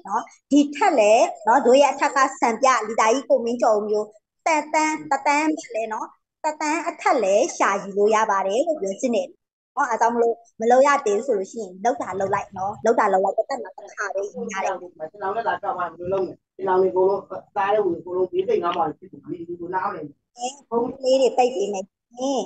နော်ဒီထက်လေနော်တို့ရဲ့အထက်ကစံပြလီတာကြီးကိုမင်းကျော်မျိုးတတန်းမြက်လေနော်တတန်းအထက်လေရှာယူလို့ရပါတယ်လို့ပြောချင်တယ်နော်အဲကြောင့်မလို့မလုပ်ရသေးဘူးဆိုလို့ရှိရင်လောက်တာလောက်လိုက်နော်လောက်တာလောက်လိုက်တက်မှာတစ်ခါပဲရရတယ်ကျွန်တော်လည်းဒါကြောက်မှမလုပ်နဲ့ကျွန်တော်လည်းကိုလုံးသားတဲ့ဝင်ကိုလုံးဘေးသိမ်းငါမှဖြစ်ဘူးဒီကိုနားတယ်ဖုန်းလေးတွေပိတ်ပေးမယ်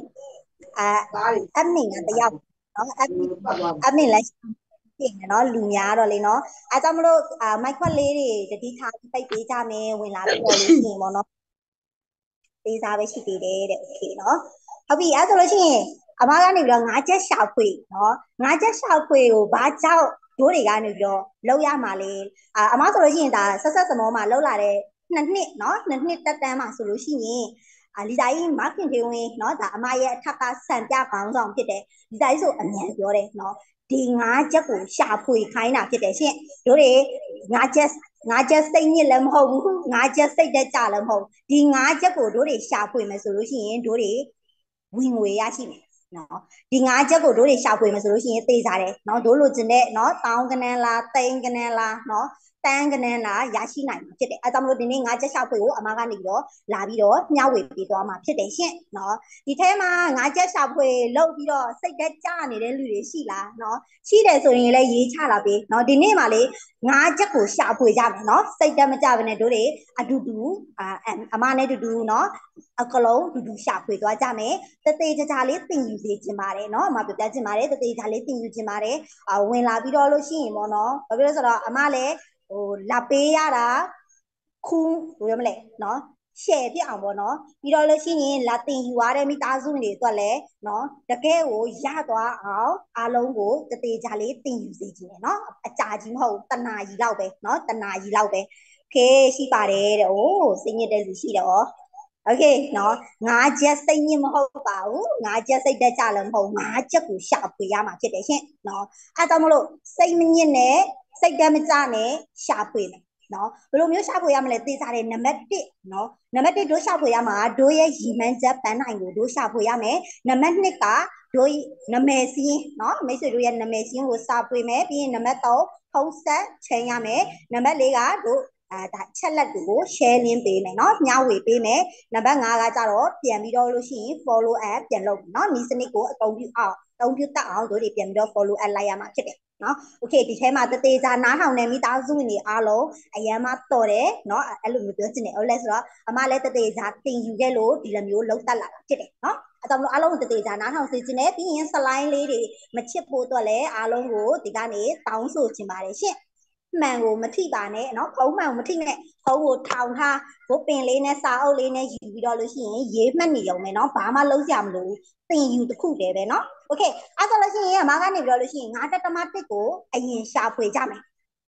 အမင်ကတယောက်နော်အမင်လည်းပြင်နော်လူများတော့လေနော်အဲကြောင့်မလို့မိုက်ခွက်လေးတွေတတိထားပိတ်ပေးကြမယ်ဝင်လာပြီးတော့လို့ရှိရင်ပေါ့နော်ပေးစားပဲရှိသေးတယ်တဲ့โอเคနော်ဟုတ်ပြီအဲဆိုလို့ရှိရင်အမကနေပြီးတော့ငါးချက်ရှာဖွေနော်ငါးချက်ရှာဖွေကိုဘာကြောင့်တို့တွေကနေပြီးတော့လောက်ရမှာလေအမဆိုလို့ရှိရင်ဒါဆက်စမောမှာလောက်လာတဲ့2 နှစ်နော်2 နှစ်တက်တန်းမှာဆိုလို့ရှိရင်လီစာကြီးမခင်ထေဝင်เนาะဒါအမရဲ့အထက်ကစံပြခေါင်းဆောင်ဖြစ်တယ်လီစာကြီးဆိုအမြန်ပြောတယ်เนาะဒီငါးချက်ကိုရှာဖွေခိုင်းတာဖြစ်တယ်ရှင်တို့တွေငါးချက်စိတ်ညစ်လည်းမဟုတ်ဘူးငါးချက်စိတ်တက်ကြလည်းမဟုတ်ဒီငါးချက်ကိုတို့တွေရှာဖွေမယ်ဆိုလို့ရှိရင်တို့တွေဝင်ငွေရရှိမယ်နော်ဒီငါးချက်ကိုတို့တွေရှာဖွေမယ်ဆိုလို့ရှိရင်သေစားတယ်နော်တို့လိုချင်တဲ့နော်တောင်းကနန်းလားတိန်ကနန်းလားနော်တန်းကနန်းလားရရှိနိုင်မှာဖြစ်တယ်အဲကြောင့်မလို့ဒီနေ့ငါးချက်ရှာဖွေကိုအမကနေပြီးတော့လာပြီးတော့မျှဝေပေးသွားမှာဖြစ်တယ်ရှင့်နော်ဒီထဲမှာငါးချက်ရှာဖွေလုပ်ပြီးတော့စိတ်သက်ကြနေတဲ့လူတွေရှိလားနော်ရှိတယ်ဆိုရင်လည်းရေးချလာပေးနော်ဒီနေ့မှာလေငါးချက်ကိုရှာဖွေကြမယ်နော်စိတ်သက်မကြဘဲနဲ့တို့တွေအတူတူအမနဲ့တူတူနော်အကလုံးတူတူရှာဖွေသွားကြမယ်တသေးကြလေးသင်ယူစေချင်ပါတယ်เนาะအမပြောပြချင်ပါတယ်တသေးကြလေးသင်ယူချင်ပါတယ်ဝင်လာပြီးတော့လို့ရှိရင်ပေါ့နော်ဘာဖြစ်လို့ဆိုတော့အမလည်းဟိုလာပေးရတာခုဘယ်လိုမလဲเนาะရှယ်ပြအောင်ပေါ့နော်ပြီးတော့လို့ရှိရင်လာတင်ယူရတဲ့မိသားစုတွေအတွက်လည်းเนาะတကယ်ကိုရသွားအောင်အားလုံးကိုတသေးကြလေးတင်ယူစေချင်တယ်เนาะအကြာကြီးမဟုတ်တနာကြီးလောက်ပဲเนาะတနာကြီးလောက်ပဲခေရှိပါတယ်တဲ့အိုးစိတ်ညစ်တဲ့လူရှိတော့โอเคเนาะငါးချက်စိတ်ညစ်မဟုတ်ပါဘူးငါးချက်စိတ်တက်ကြလည်းမဟုတ်ငါးချက်ကိုရှာဖွေရမှာဖြစ်တယ်ရှင်เนาะအဲဒါကြောင့်မလို့စိတ်မညစ်နဲ့စိတ်တက်မကြနဲ့ရှာဖွေမယ်နော်ဘယ်လိုမျိုးရှာဖွေရမလဲသိစားတယ်နံပါတ်1နော်နံပါတ်1တို့ရှာဖွေရမှာတို့ရဲ့ရည်မှန်းချက်ပန်းနိုင်ကိုတို့ရှာဖွေရမယ်နံပါတ်2ကတို့နာမည်စင်းနော်မိတ်ဆွေတို့ရဲ့နာမည်စင်းကိုစာဖွေမယ်ပြီးရင်နံပါတ်3ဖုန်းဆက်ချိန်ရမယ်နံပါတ်4ကတို့ဒါချက်လက်တွေကို share link ပေးမယ်เนาะမျှဝေပေးမယ်နံပါတ်5ကကြတော့ပြန်ပြီးတော့လို့ရှိရင် follow up ပြန်လုပ်เนาะဒီစနစ်ကိုအသုံးပြုတတ်အောင်တို့တွေပြန်ပြီးတော့ follow up လိုက်ရမှာဖြစ်တယ်နော်โอเคဒီထဲမှာတသေးချာနားထောင်နေမိသားစုဝင်တွေအားလုံးအရန်မတော်တယ်နော်အဲ့လိုမျိုးပြောချင်တယ်ဟုတ်လဲဆိုတော့အမလည်းတသေးချာတင်ယူခဲ့လို့ဒီလိုမျိုးလောက်တက်လာတာဖြစ်တယ်နော်အဲ့တော့အားလုံးကိုတသေးချာနားထောင်စေချင်တယ်ပြီးရင် slide လေးတွေမချစ်ဖို့အတွက်လည်းအားလုံးကိုဒီကနေတောင်းဆိုချင်ပါတယ်ရှင့်မှန်ကိုမထိပါနဲ့เนาะဖုံးမှန်ကိုမထိနဲ့ဖုံးကိုထောင်ထားဘုတ်ပင်လေးနဲ့စာအုပ်လေးနဲ့ယူပြီးတော့လို့ရှိရင်ရေးမှတ်နေရုံပဲเนาะဘာမှလုံးစရာမလိုသင်ယူတစ်ခုတည်းပဲเนาะโอเคအဲ့ဆိုလို့ရှိရင်အမကနေပြီးတော့လို့ရှိရင်9 တက်မ1ကိုအရင်ရှာဖွေကြမယ်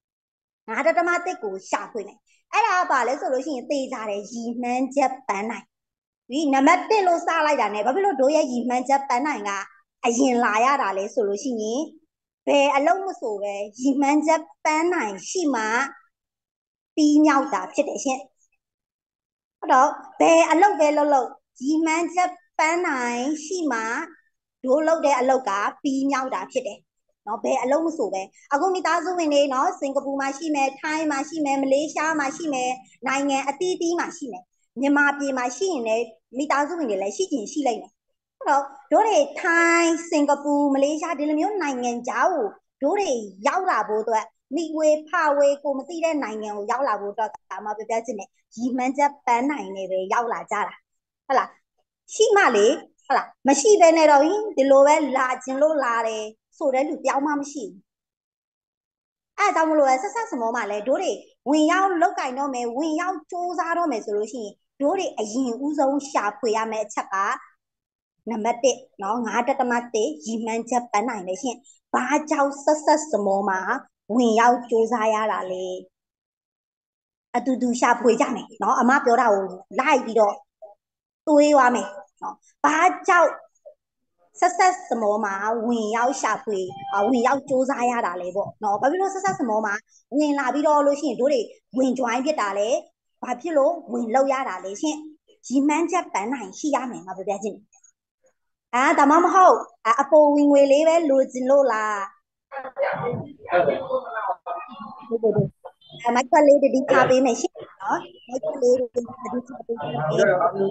9 တက်မ1ကိုရှာဖွေမယ်အဲ့ဒါကဘာလဲဆိုလို့ရှိရင်သေချာတယ်ရီမှန်းချက်ပန်းနိုင်ဒီနံပါတ်1လို့စလိုက်တာ ਨੇ ဘာဖြစ်လို့တို့ရဲ့ရီမှန်းချက်ပန်းနိုင်ကအရင်လာရတာလဲဆိုလို့ရှိရင်ဘယ်အလုံးမဆိုပဲရီမှန်းချက်ပန်းနိုင်ရှိမှပြီးမြောက်တာဖြစ်တယ်ရှင်ဟုတ်တော့ဘယ်အလုပ်ပဲလုပ်လို့ရီမှန်းချက်ပန်းနိုင်ရှိမှတို့လုပ်တဲ့အလုပ်ကပြီးမြောက်တာဖြစ်တယ်နော်ဘယ်အလုပ်မဆိုပဲအခုမိသားစုဝင်တွေနော်စင်ကာပူမှာရှိမယ်ထိုင်းမှာရှိမယ်မလေးရှားမှာရှိမယ်နိုင်ငံအသီးသီးမှာရှိမယ်မြန်မာပြည်မှာရှိရင်လည်းမိသားစုဝင်တွေလည်းရှိချင်ရှိလိုက်မယ်အဲ့တော့တို့တွေထိုင်းစင်ကာပူမလေးရှားဒီလိုမျိုးနိုင်ငံခြားကိုတို့တွေရောက်လာဖို့အတွက်မိဝေဖဝေကိုမသိတဲ့နိုင်ငံကိုရောက်လာဖို့အတွက်ဒါမှပြောပြချင်တယ်ရီမှန်းချက်ပန်းနိုင်နေပဲရောက်လာကြတာဟုတ်လားရှိမှလေဟုတ်လားမရှိဘဲနဲ့တော့ဒီလိုပဲလာခြင်းလို့လာတယ်ဆိုတဲ့လူတယောက်မှမရှိဘူးအဲအကြောင်းမလို့လဲဆက်စမောမှလည်းတို့တွေဝင်ရောက်လောက်ကင်တော့မယ်ဝင်ရောက်စူးစမ်းတော့မယ်ဆိုလို့ရှိရင်တို့တွေအရင်ဦးဆုံးရှာဖွေရမယ့်အချက်ကနံပါတ်1เนาะ9 တက်မ1ရီမှန်းချက်ပန်းနိုင်လေရှင်ဘာကြောင့်ဆက်စမောမှာဝင်ရောက်စူးစမ်းရတာလဲအတူတူရှာဖွေကြမယ်เนาะအမပြောတာကိုလိုက်ပြီးတော့တွေးသွားမယ်เนาะဘာကြောင့်ဆက်စမောမှာဝင်ရောက်ရှာဖွေဝင်ရောက်စူးစမ်းရတာလေပေါ့เนาะဘာဖြစ်လို့ဆက်စမောမှာဝင်လာပြီးတော့လို့ရှိရင်တို့တွေဝင် join ဖြစ်တာလေဘာဖြစ်လို့ဝင်လောက်ရတာလဲရှင်ရီမှန်းချက်ပန်းနိုင်ရှိရမယ်ငါပြောပြချင်းဒါမှမဟုတ်အပေါ်ဝင်ငွေလေးပဲလိုချင်လို့လားမိုက်ခွက်လေးတတိထားပေးမယ်ရှင့်နော်မိုက်ခွက်လေးတတိထားပေးကြမယ်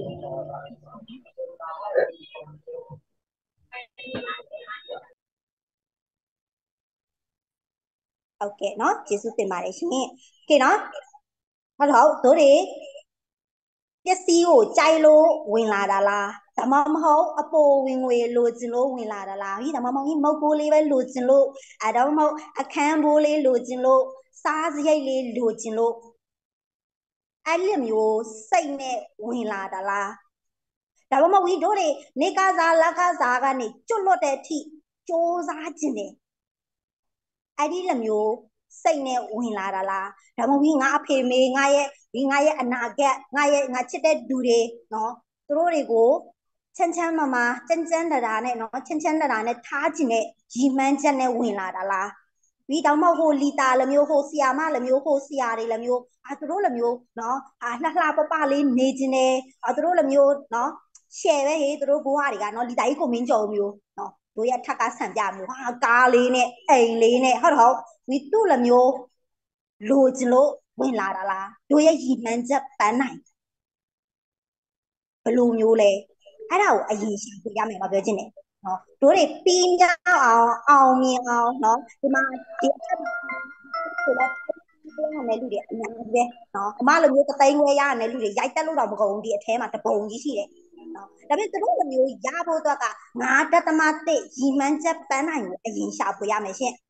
ဟုတ်ကဲ့နော်ကျေးဇူးတင်ပါတယ်ရှင်ကဲနော်ဟုတ်တို့တွေပစ္စည်းကိုကြိုက်လို့ဝင်လာတာလားဒါမှမဟုတ်အပေါ်ဝင်ငွေလိုချင်လို့ဝင်လာတာလားဟိဒါမှမဟုတ်မုတ်ကိုလေးပဲလိုချင်လို့ဒါမှမဟုတ်အခန်းဘိုးလေးလိုချင်လို့စားစရိတ်လေးလိုချင်လို့အဲ့လိုမျိုးစိတ်နဲ့ဝင်လာတာလားဒါမှမဟုတ်တို့တွေနေကစားလက်ကစားကနေကျွတ်လွတ်တဲ့အထိစ조사ခြင်းတယ်အဲ့ဒီလိုမျိုးစိတ်နဲ့ဝင်လာတာလားဒါမှမဟုတ်ငါအဖေမေငါရဲ့အနာဂတ်ငါချစ်တဲ့လူတွေနော်သူတို့တွေကိုချမ်းချမ်းမာကြမ်းကြမ်းတရာနဲ့နော်ချမ်းချမ်းတရာနဲ့ထားခြင်းနဲ့ရီမှန်းချက်နဲ့ဝင်လာတာလားပြီးတော့မှဟိုလီတာလိုမျိုးဟိုဆီယာမလိုမျိုးဟိုဆီယာတွေလိုမျိုးသူတို့လိုမျိုးနော်လှလှပပလေးနေခြင်းနဲ့သူတို့လိုမျိုးနော်ရှယ်ပဲဟေးသူတို့ဘွားတွေကနော်လီတာကြီးကိုမင်းကြော်မျိုးနော်တို့ရထက်ကဆန်ပြမျိုးဟာကားလေးနဲ့အိမ်လေးနဲ့ဟုတ်တော့ဝီတူလိုမျိုးလိုချင်လို့ဝင်လာတာလားတို့ရဲ့ရီမှန်းချက်ပန်းနိုင်ဘယ်လိုမျိုးလဲအဲ့ဒါကိုအရင်ရှာပြရမယ်မပြောချင်နဲ့နော်တို့တွေပြီးမြောက်အောင်မြင်အောင်နော်ဒီမှာဒီဆိုတော့ရမယ်လူတွေအများကြီးပဲနော်အမလိုမျိုးတသိန်းခွဲရမယ်လူတွေရိုက်တက်လို့တော့မကုန်ဘူးဒီအထဲမှာတပုံကြီးရှိတယ်နော်ဒါပေမဲ့သူတို့လိုမျိုးရဖို့တော့က9.1ရီမှန်းချက်ပန်းနိုင်ကိုအရင်ရှာပြရမယ်ရှင့်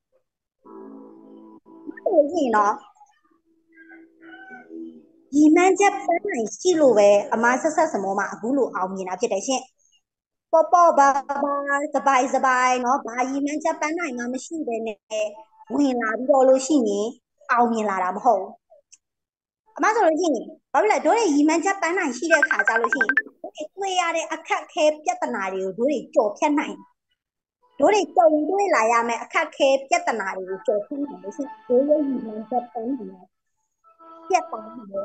ဟုတ်ပြီနော်ရီမှန်းချက်ပန်းနိုင်ရှိလို့ပဲအမဆက်ဆက်စမောမှာအခုလိုအောင်မြင်တာဖြစ်တယ်ရှင့်ပေါ့ပေါ့ပါစပိုင်เนาะဘာရီမှန်းချက်ပန်းနိုင်မှမရှိပဲနဲ့ဝင်လာပြီးတော့လို့ရှိရင်အောင်မြင်လာတာမဟုတ်အမဆိုလို့ရှိရင်ဘာဖြစ်လဲတို့တွေရီမှန်းချက်ပန်းနိုင်ရှိတဲ့ခါကြလို့ရှိရင်တို့တွေတွေ့ရတဲ့အခက်ခဲပြဿနာတွေကိုတို့တွေကြော်ဖြတ်နိုင်တို့တွေကြုံတွေ့လာရမယ်အခက်ခဲပြဿနာတွေကိုကြော်ဖြတ်နိုင်လို့ရှိရင်တို့ရဲ့ရီမှန်းချက်ပန်းနိုင်ပြတ်သွားတယ်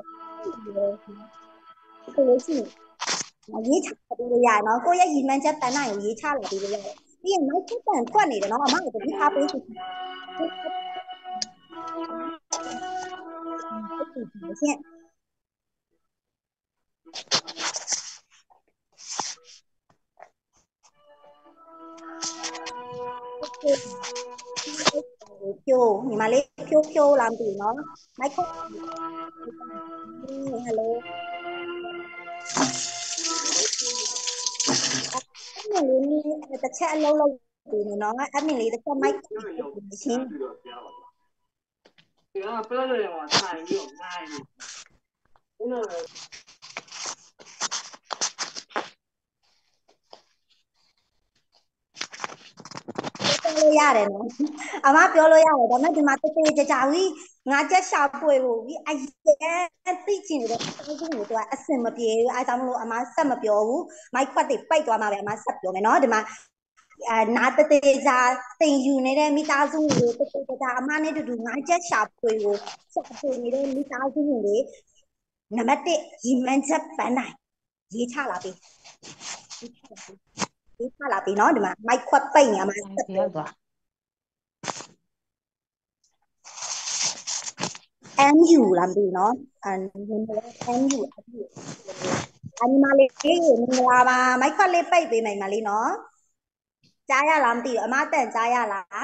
ဆိုလို့ရှိရင်ရေးချပေးလို့ရတယ်နော်ကိုယ့်ရဲ့ရည်မှန်းချက်ပန်းနိုင်ကိုရေးချလာပေးလို့ရတယ်ပြီးရင်နောက်တစ်ပန်ထွက်နေတယ်နော်အမကတတိထားပေးစီရှင့်ဖြိုးညီမလေးဖြိုးလာမသိဘူးနော်မိုက်ခရိုဟယ်လိုအမလေးนี่တစ်ချက်အလုံးလုံးပြီးနေနော်အမလေးတစ်ချက်မိုက်ရှင်းဒီကပြောလို့ရမှာဆိုင်ပြီးတော့နိုင်တယ်ပြောလို့ရတယ်နော်အမပြောလို့ရတယ်ဒါပေမဲ့ဒီမှာတေးကြကြဝီငါချက်ရှာပွေဖို့ဒီအရင်သိချင်တယ်အဲ့ဒါကိုသူကအစင်မပြေဘူးအဲဒါမလို့အမဆက်မပြောဘူးမိုက်ခွက်တွေပိတ်သွားမှာပဲအမဆက်ပြောမယ်နော်ဒီမှာနာတတေကြတင်ယူနေတဲ့မိသားစုတွေတေကြကြအမနဲ့တူတူငါချက်ရှာပွေကိုရှာပွေနေတဲ့မိသားစုတွေနံပါတ်1ရီမန်ချက်ပန်းနိုင်ရေးချလာပြီရေးချလာပြီနော်ဒီမှာမိုက်ခွက်ပိတ်နေအမဆက်ပြောသွား MU လာမသိဘူးနော်MU အနီမလေးမင်္ဂလာပါမိုက်ခွက်လေးပိတ်ပေးမယ်မလေးနော်ကြားရလားမသိဘူးအမတန်ကြားရလား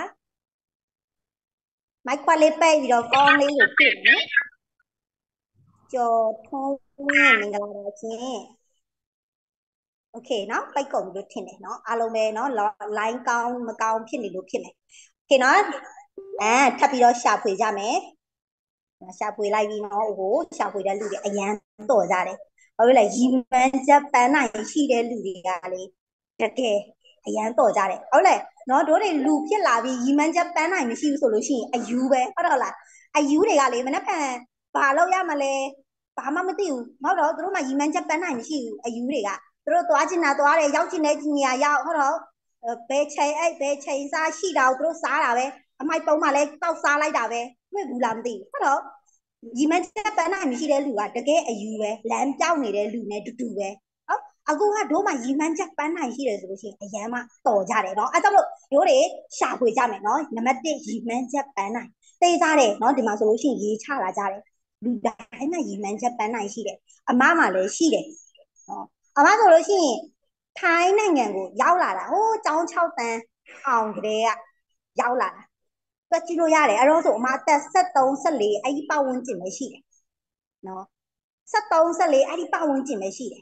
မိုက်ခွက်လေးပိတ်ပြီးတော့ကောင်းလေးကိုဖြစ်နော်ကျော်ထုံးဝင်းမင်္ဂလာပါရှင်โอเคเนาะပိတ်ကုန်လို့ထင်တယ်เนาะအားလုံးပဲเนาะ line ကောင်းမကောင်းဖြစ်နေလို့ဖြစ်မယ်โอเคเนาะထပ်ပြီးတော့ရှာဖွေကြမယ်ရှာဖွေလိုက်ပြီးနော်ဟိုရှာဖွေတဲ့လူတွေအရန်တော်ကြတယ်ဘာလို့လဲရီမန်ချက်ပန်းနိုင်ရှိတဲ့လူတွေကလေတကယ်အရန်တော်ကြတယ်ဟုတ်လဲနော်တို့တွေလူဖြစ်လာပြီးရီမန်ချက်ပန်းနိုင်မရှိဘူးဆိုလို့ရှိရင်အယူပဲဟုတ်တော့လားအယူတွေကလေမနေ့ကဘာလို့ရမလဲဘာမှမသိဘူးဟုတ်တော့တို့မှရီမန်ချက်ပန်းနိုင်မရှိဘူးအယူတွေကတို့သွားချင်တာသွားတယ်ရောက်ချင်တဲ့နေရာရောက်ဟုတ်တော့ဘယ်ချိန်အဲ့ဘယ်ချိန်စားရှိတာကိုတို့စားတာပဲအမိုက်ပုံးမှလည်းတောက်စားလိုက်တာပဲတွေ့ဘူးလားမသိဘူးဟုတ်တော့ရီမန်ချက်ပန်းနိုင်မရှိတဲ့လူကတကယ်အယူပဲလမ်းပြောင်းနေတဲ့လူနဲ့တူတူပဲဟုတ်အခုကတို့မှရီမန်ချက်ပန်းနိုင်ရှိတယ်ဆိုလို့ရှိရင်အရန်မှတော်ကြတယ်เนาะအဲကြောင့်လို့တို့တွေရှာဖွေကြမယ်เนาะနံပါတ်1ရီမန်ချက်ပန်းနိုင်တေးစားတယ်နော်ဒီမှာဆိုလို့ရှိရင်ရေးချလာကြတယ်လူတိုင်းမှာရည်မှန်းချက်ပန်းနိုင်ရှိတယ်အမမှာလည်းရှိတယ်နော်အမဆိုလို့ရှိရင်ထိုင်းနိုင်ငံကိုရောက်လာတာဟိုးចောင်း6တန်းအောင်ကလေးကရောက်လာတာတွက်ကြည့်လို့ရတယ်အဲ့တော့ဆိုအမအသက်73 74အဲ့ဒီပတ်ဝန်းကျင်ပဲရှိတယ်နော်73 74အဲ့ဒီပတ်ဝန်းကျင်ပဲရှိတယ်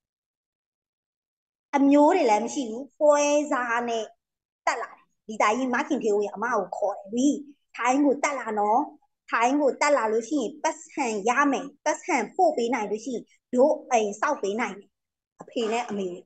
အမျိုးတွေလည်းမရှိဘူးပွဲစားနဲ့တက်လာတယ်ဒီတိုင်းကြီးမခင်ထေဦးရအမကိုခေါ်တယ်ဝီထိုင်းကိုတက်လာနော်ထိုင်းကိုတက်လာလို့ရှိရင်ပတ်စံရမယ်ပတ်စံပို့ပေးနိုင်လို့ရှိရင်တို့အိမ်စောက်ပေးနိုင်တယ်အဖေနဲ့အမေ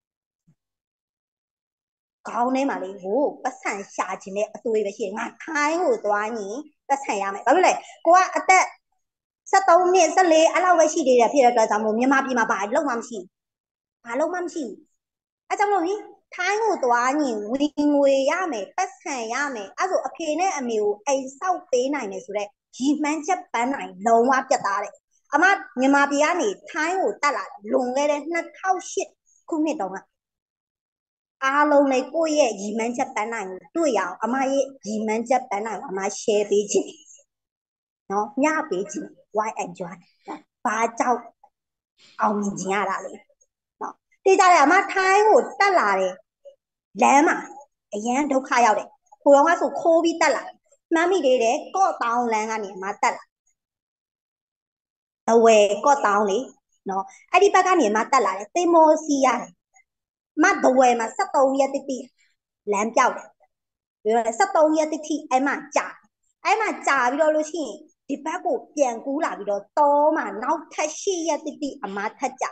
ခေါင်းထဲမှာလေဟိုပတ်စံရှာခြင်းနဲ့အသွေးပဲရှိတယ်ငါထိုင်းကိုသွားရင်ပတ်စံရမယ်ဘာဖြစ်လဲကိုကအသက်73နှစ်74အဲ့လောက်ပဲရှိသေးတယ်ဖြစ်တဲ့အတွက်ကြောင့်မို့မြန်မာပြည်မှာဘာလုံးမှမရှိဘူးဘာလုံးမှမရှိဘူးအဲ့ကြောင့်မို့ထိုင်းကိုသွားရင်ဝင်ငွေရမယ်ပတ်စံရမယ်အဲ့ဆိုအဖေနဲ့အမေကိုအိမ်ဆောက်ပေးနိုင်တယ်ဆိုတော့ရီမှန်းချက်ပန်းနိုင်လုံးဝပြတ်သားတယ်အမမြန်မာပြည်ကနေထိုင်းကိုတက်လာတယ်လွန်ခဲ့တဲ့2008ခုနှစ်တုန်းကအားလုံးလေးကိုယ့်ရဲ့ရီမှန်းချက်ပန်းနိုင်ကိုတွေ့ရအောင်အမရဲ့ရီမှန်းချက်ပန်းနိုင်ကိုအမ share ပေးခြင်းနော်ညပေးခြင်း why enjoy ဘာကြောင့်အောင်မြင်ခြင်းရတာလေနော်တေးကြတယ်အမထိုင်းကိုတက်လာတယ်လမ်းမှာအရန်ဒုက္ခရောက်တယ်ဟိုတော့ကဆိုခိုးပြီးတက်လာမှမ်းမိသေးတယ်ကော့တောင်းလမ်းကနေအမတက်လာအဝယ်ကော့တောင်းလေနော်အဲ့ဒီဘက်ကနေအမတက်လာတယ်သင်္ဘောစီးရတယ်မဒဝယ်မှာ73ရက်တိတိလမ်းပြောက်တယ်ပြီးတော့73ရက်တိတိအဲ့မှာကြာအဲ့မှာကြာပြီးတော့လို့ရှိရင်ဒီဘက်ကိုပြန်ကူးလာပြီးတော့တောမှာနောက်ထပ်8ရက်တိတိအမထက်ကြာ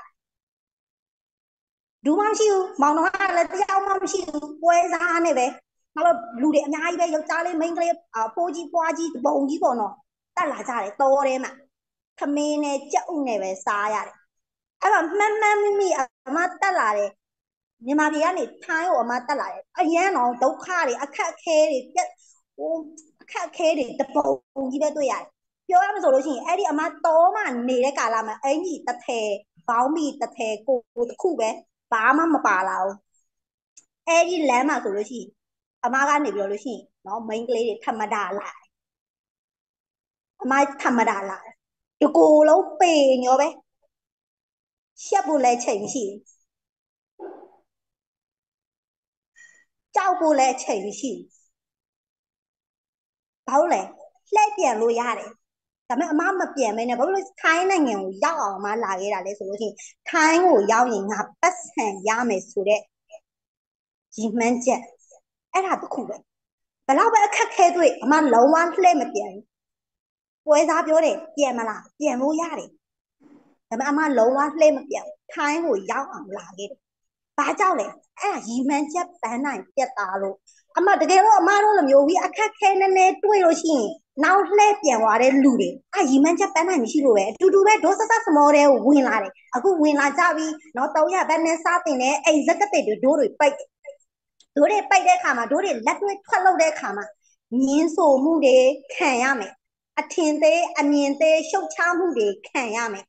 ဒူးမှမရှိဘူးမောင်တော်ကလည်းတရားမှမရှိဘူးပွဲစားနဲ့ပဲနောက်တော့လူတွေအများကြီးပဲယောက်ျားလေးမိန်းကလေးဖိုးကြီးပွားကြီးပုံကြီးပေါ့နော်တက်လာကြတယ်တောထဲမှာခမင်းနဲ့ကြက်ဥနဲ့ပဲစားရတယ်အဲ့တော့မှန်မိအမတက်လာတယ်မြန်မာပြည်ကနေထိုင်းကိုအမတက်လာတယ်အရန်တော့ဒုက္ခတွေအခက်အခဲတွေပြက်ဟိုအခက်အခဲတွေတပုံကြီးပဲတွေ့ရတယ်ပြောရမဆိုလို့ရှိရင်အဲ့ဒီအမတောမှာနေတဲ့ကာလမှာအင်ကြီးတစ်ထည်ဘောင်းမီတစ်ထည်ကိုတစ်ခုပဲဘာမှမပါလာဘူးအဲ့ဒီလမ်းမှာဆိုလို့ရှိရင်အမကနေပြောလို့ရှိရင်နော်မိန်းကလေးတွေထမတာလာအမထမတာလာတကူလုံးပေညောပဲရှက်ဖို့လည်းချိန်မရှိဘူးကြောက်ဖို့လည်းချိန်မရှိဘူးဘာလို့လဲလှည့်ပြန်လို့ရတယ်ဒါပေမဲ့အမမပြန်မဲနဲ့ဘာလို့လဲထိုင်းနိုင်ငံကိုရောက်အောင်အမလာခဲ့တာလဲဆိုလို့ရှိရင်ထိုင်းကိုရောက်ရင်ငါပတ်စံရမယ်ဆိုတဲ့ရည်မှန်းချက်အဲ့ဒါတခုပဲဘယ်တော့ပဲအခက်ခဲတွေ့အမလုံးဝလှည့်မပြန်ဘူးပွဲစားပြောတယ်ပြန်မလားပြန်လို့ရတယ်ဒါပေမဲ့အမလုံးဝလှည့်မပြန်ထိုင်းကိုရောက်အောင်လာခဲ့တယ်ဘာကြောင့်လဲအဲ့ဒါရည်မှန်းချက်ပန်းနိုင်ပြတ်သားလို့အမတကယ်တော့အမတို့လိုမျိုးပြီးအခက်ခဲနည်းနည်းတွေ့လို့ရှိရင်နောက်လှည့်ပြန်သွားတဲ့လူတွေရည်မှန်းချက်ပန်းနိုင်မရှိလို့ပဲအတူတူပဲဒေါသစမောတဲ့ကိုဝင်လာတယ်အခုဝင်လာကြပြီနော်300ဘက်နဲ့စတင်တဲ့အိမ်ဇက်ကတဲ့တို့တွေပိတ်တယ်တို့တွေပိတ်တဲ့အခါမှာတို့တွေလက်တွေ့ထွက်လို့တဲ့အခါမှာငင်းဆိုမှုတွေခံရမယ်အထင်သေးအမြင်သေးရှုပ်ချမှုတွေခံရမယ်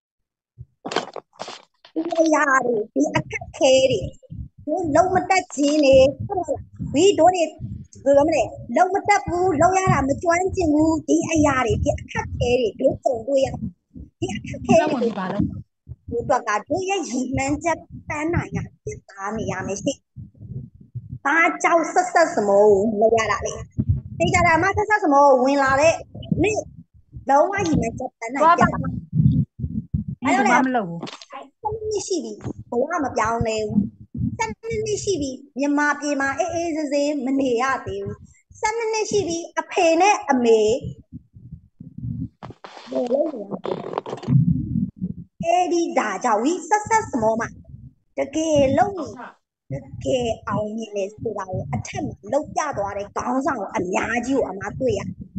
ဒီရာတွေဒီအခက်ခဲတွေတို့လုံးမတက်ခြင်းနေဘီတို့တွေဘယ်လိုမလဲလုံးမတက်ဘူးလုံးရတာမကျွမ်းကျင်ဘူးဒီအရာတွေဒီအခက်ခဲတွေတို့ပုံတွေ့ရဒီအခက်ခဲတွေပါလို့တို့ကတို့ရဲ့ရည်မှန်းချက်ပန်းနိုင်ရပြတ်သားနေရမယ်ရှိဘာကြောင့်ဆက်စမောလောက်ရတာလေတေချာတာမှဆက်စမောဝင်လာတဲ့နေ့လုံးဝရည်မှန်းချက်ပန်းနိုင်ပြတ်သားအဲ့တော့လည်းမလုပ်ဘူး7 နှစ်ရှိပြီဘဝမပြောင်းလဲဘူး7 နှစ်ရှိပြီမြန်မာပြည်မှာအေးအေးဆေးဆေးမနေရသေးဘူး7 နှစ်ရှိပြီအဖေနဲ့အမေဘယ်လိုလဲအဲ့ဒီဒါကြောင့်ဝိဆက်စမောမှာတကယ်လုံးတကယ်အောင်မြင်နေဆိုတာကိုအထက်မှာလောက်ပြသွားတဲ့ခေါင်းဆောင်ကိုအများကြီးကိုအမတွေ့ရ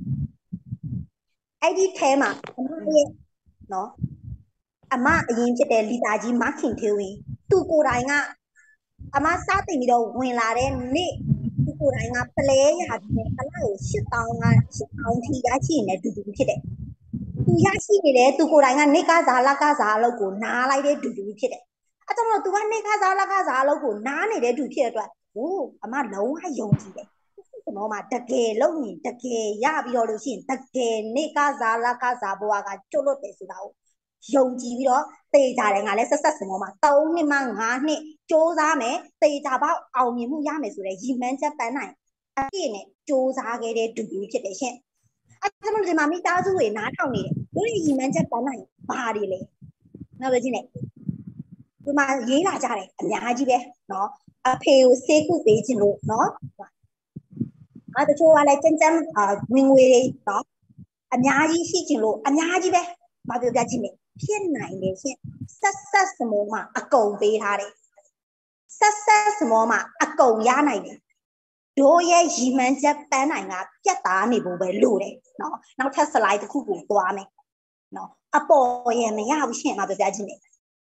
အဲ့ဒီထဲမှာအမရဲ့နော်အမအရင်ဖြစ်တဲ့လီတာကြီးမခင်ထေးဝင်သူကိုယ်တိုင်ကအမစတင်ပြီးတော့ဝင်လာတဲ့နေ့သူကိုယ်တိုင်ကပလဲရပြီးတလားကို8000ထိရရှိနေတူတူဖြစ်တယ်သူရရှိနေတယ်သူကိုယ်တိုင်ကနေကစားလကစားအလုပ်ကိုနားလိုက်တဲ့တူတူဖြစ်တယ်အဲကြောင့်မို့သူကနေကစားလကစားအလုပ်ကိုနားနေတဲ့တူဖြစ်တဲ့အတွက်ဟိုအမလုံးဝယုံကြည်တယ်什么嘛，တကယ်လုံးရင်တကယ်ရပြီးတော့လို့ရှိရင်တကယ်နေကစားလကစားဘွားကကျွတ်လွတ်တယ်ဆိုတာကိုယုံကြည်ပြီးတော့တေးကြတယ်ငါလည်းဆက်ဆက်စမောမှာ3နှစ်မှ5နှစ်စ조사မယ်တေးကြပေါ့အောင်မြင်မှုရမယ်ဆိုတဲ့ရည်မှန်းချက်ပန်းနိုင်အပြည့်နဲ့စ조사ခဲ့တဲ့ဒူဒူဖြစ်တယ်ရှင်အဲ့ဒါမှဒီမှာမိသားစုတွေနားထောင်နေတယ်တို့ရည်မှန်းချက်ပန်းနိုင်ဘာတွေလဲနောက်ပဲချင်းနဲ့ဒီမှာရေးလာကြတယ်အများကြီးပဲเนาะအဖေကိုစေးကုပေးခြင်းလို့เนาะတချို့ကလည်းကျန်းဝင်ငွေတွေเนาะအများကြီးရှိခြင်းလို့အများကြီးပဲမပြောပြချင်းနဲ့ဖြစ်နိုင်တယ်ရှင်ဆက်စမောမှာအကုန်ပေးထားတယ်ဆက်စမောမှာအကုန်ရနိုင်တယ်တို့ရဲ့ရီမန်ချက်ပန်းနိုင်ကပြတ်သားနေဖို့ပဲလိုတယ်เนาะနောက်ထပ် slide တစ်ခုကိုသွားမယ်เนาะအပေါ်ရမရဘူးရှင်မပြောပြချင်းနဲ့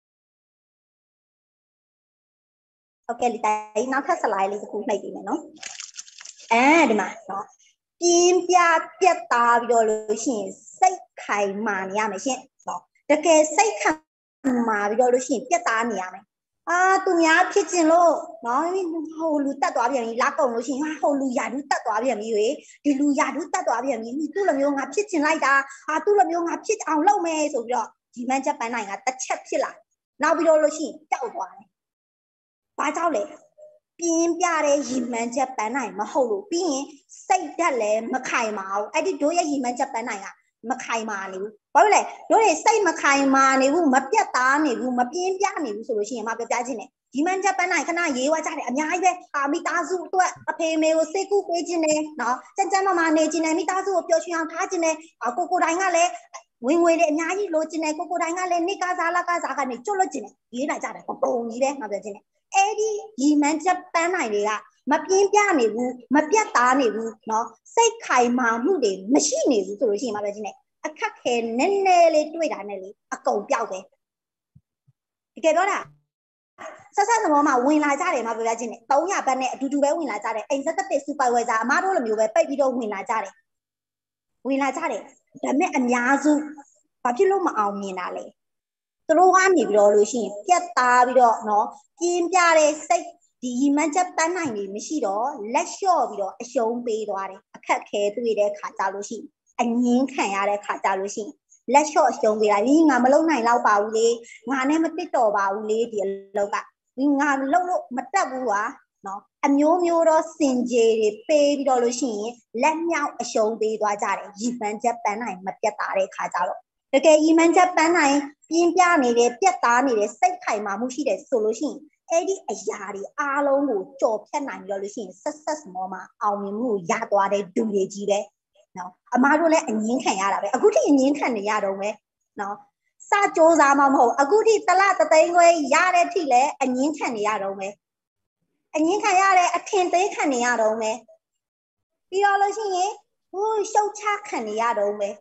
โอเคဒီတိုင်းနောက်ထပ် slide လေးတစ်ခုနှိပ်ပြီးမယ်เนาะဒီမှာเนาะပြင်းပြပြတ်သားပြီးတော့လို့ရှိရင်စိတ်ခိုင်မာနေရမယ်ရှင်เนาะတကယ်စိတ်ခိုင်မာပြီးတော့လို့ရှိရင်ပြတ်သားနေရမယ်သူများဖြစ်ခြင်းလို့เนาะဟိုလူတက်သွားပြန်ပြီလာကုန်လို့ရှိရင်ဟိုလူယာဒူးတက်သွားပြန်ပြီရေဒီလူယာဒူးတက်သွားပြန်ပြီသူ့လိုမျိုးငါဖြစ်ခြင်းလိုက်တာသူ့လိုမျိုးငါဖြစ်အောင်လုပ်မယ်ဆိုပြီးတော့ဒီမှန်ချက်ပန်းနိုင်ကတစ်ချက်ဖြစ်လာနောက်ပြီးတော့လို့ရှိရင်ကြောက်သွားတယ်ဘာကြောက်လဲပြင်းပြတဲ့ရီမှန်းချက်ပန်းနိုင်မဟုတ်လို့ပြီးရင်စိတ်ဓာတ်လည်းမခိုင်မာဘူးအဲ့ဒီတို့ရဲ့ရီမှန်းချက်ပန်းနိုင်ကမခိုင်မာနေဘူးဘာလို့လဲတို့တွေစိတ်မခိုင်မာနေဘူးမပြတ်သားနေဘူးမပြင်းပြနေဘူးဆိုလို့ရှိရင်မပြောပြချင်းနဲ့ရီမှန်းချက်ပန်းနိုင်ခဏရေးဝါကြတယ်အများကြီးပဲမိသားစုအတွက်အဖေမေကိုစိတ်ကူးပေးခြင်းနဲ့နော်စံစံမနေခြင်းနဲ့မိသားစုကိုပျော်ရွှင်အောင်ထားခြင်းနဲ့ကိုတိုင်းကလည်းဝင်ငွေတွေအများကြီးလိုချင်တယ်ကိုတိုင်းကလည်းနေကစားလကစားကနေကျွတ်လွတ်ခြင်းနဲ့ရေးလာကြတယ်ပုံကြီးပဲမပြောချင်းနဲ့အဲ့ဒီရီမှန်းချက်ပန်းနိုင်တွေကမပြင်းပြနေဘူးမပြတ်သားနေဘူးเนาะစိတ်ခိုင်မာမှုတွေမရှိနေဘူးဆိုလို့ရှိရင်မပြောချင်းနဲ့အခက်ခဲနည်းနည်းလေးတွေ့တာနဲ့လေအကုန်ပြောက်ပဲတကယ်ပြောတာဆက်စမောမှာဝင်လာကြတယ်မပြောချင်းနဲ့300ဘတ်နဲ့အတူတူပဲဝင်လာကြတယ် executive supervisor အမားတို့လိုမျိုးပဲပိတ်ပြီးတော့ဝင်လာကြတယ်ဒါပေမဲ့အများစုဘာဖြစ်လို့မအောင်မြင်တာလဲသူတို့ကနေပြီးတော့လို့ရှိရင်ပြတ်သားပြီးတော့เนาะပြင်းပြတဲ့စိတ်ဒီမှန်ချက်ပန်းနိုင်နေမရှိတော့လက်လျှော့ပြီးတော့အရှုံးပေးသွားတယ်အခက်ခဲတွေ့တဲ့ခါကြလို့ရှိရင်အငင်းခံရတဲ့ခါကြလို့ရှိရင်လက်လျှော့အရှုံးပေးတာဒီငါမလုံနိုင်တော့ပါဘူးလေငါနဲ့မတစ်တော်ပါဘူးလေဒီအလုပ်ကဒီငါလုံလို့မတက်ဘူးကွာเนาะအမျိုးမျိုးတော့စင်ကြေတွေပေးပြီးတော့လို့ရှိရင်လက်မြောက်အရှုံးပေးသွားကြတယ်ရီမှန်ချက်ပန်းနိုင်မပြတ်သားတဲ့ခါကြတော့တကယ်ရီမှန်ချက်ပန်းနိုင်ပြင်းပြနေတဲ့ပြတ်သားနေတဲ့စိတ်ခိုင်မာမှုရှိတယ်ဆိုလို့ရှိရင်အဲ့ဒီအရာတွေအားလုံးကိုကြော်ဖြတ်နိုင်ပြီးတော့လို့ရှိရင်ဆက်စမောမှာအောင်မြင်မှုရသွားတဲ့ဒူတွေကြီးပဲနော်အမားတို့လည်းအငင်းခံရတာပဲအခုထိအငင်းခံနေရတော့ပဲနော်စစ조사မှမဟုတ်အခုထိတလတသိန်းခွဲရတဲ့ထိလည်းအငင်းခံနေရတော့ပဲအငင်းခံရတဲ့အထင်သေးခံနေရတော့ပဲပြီးတော့လို့ရှိရင်ဟိုရှုပ်ချခံနေရတော့ပဲ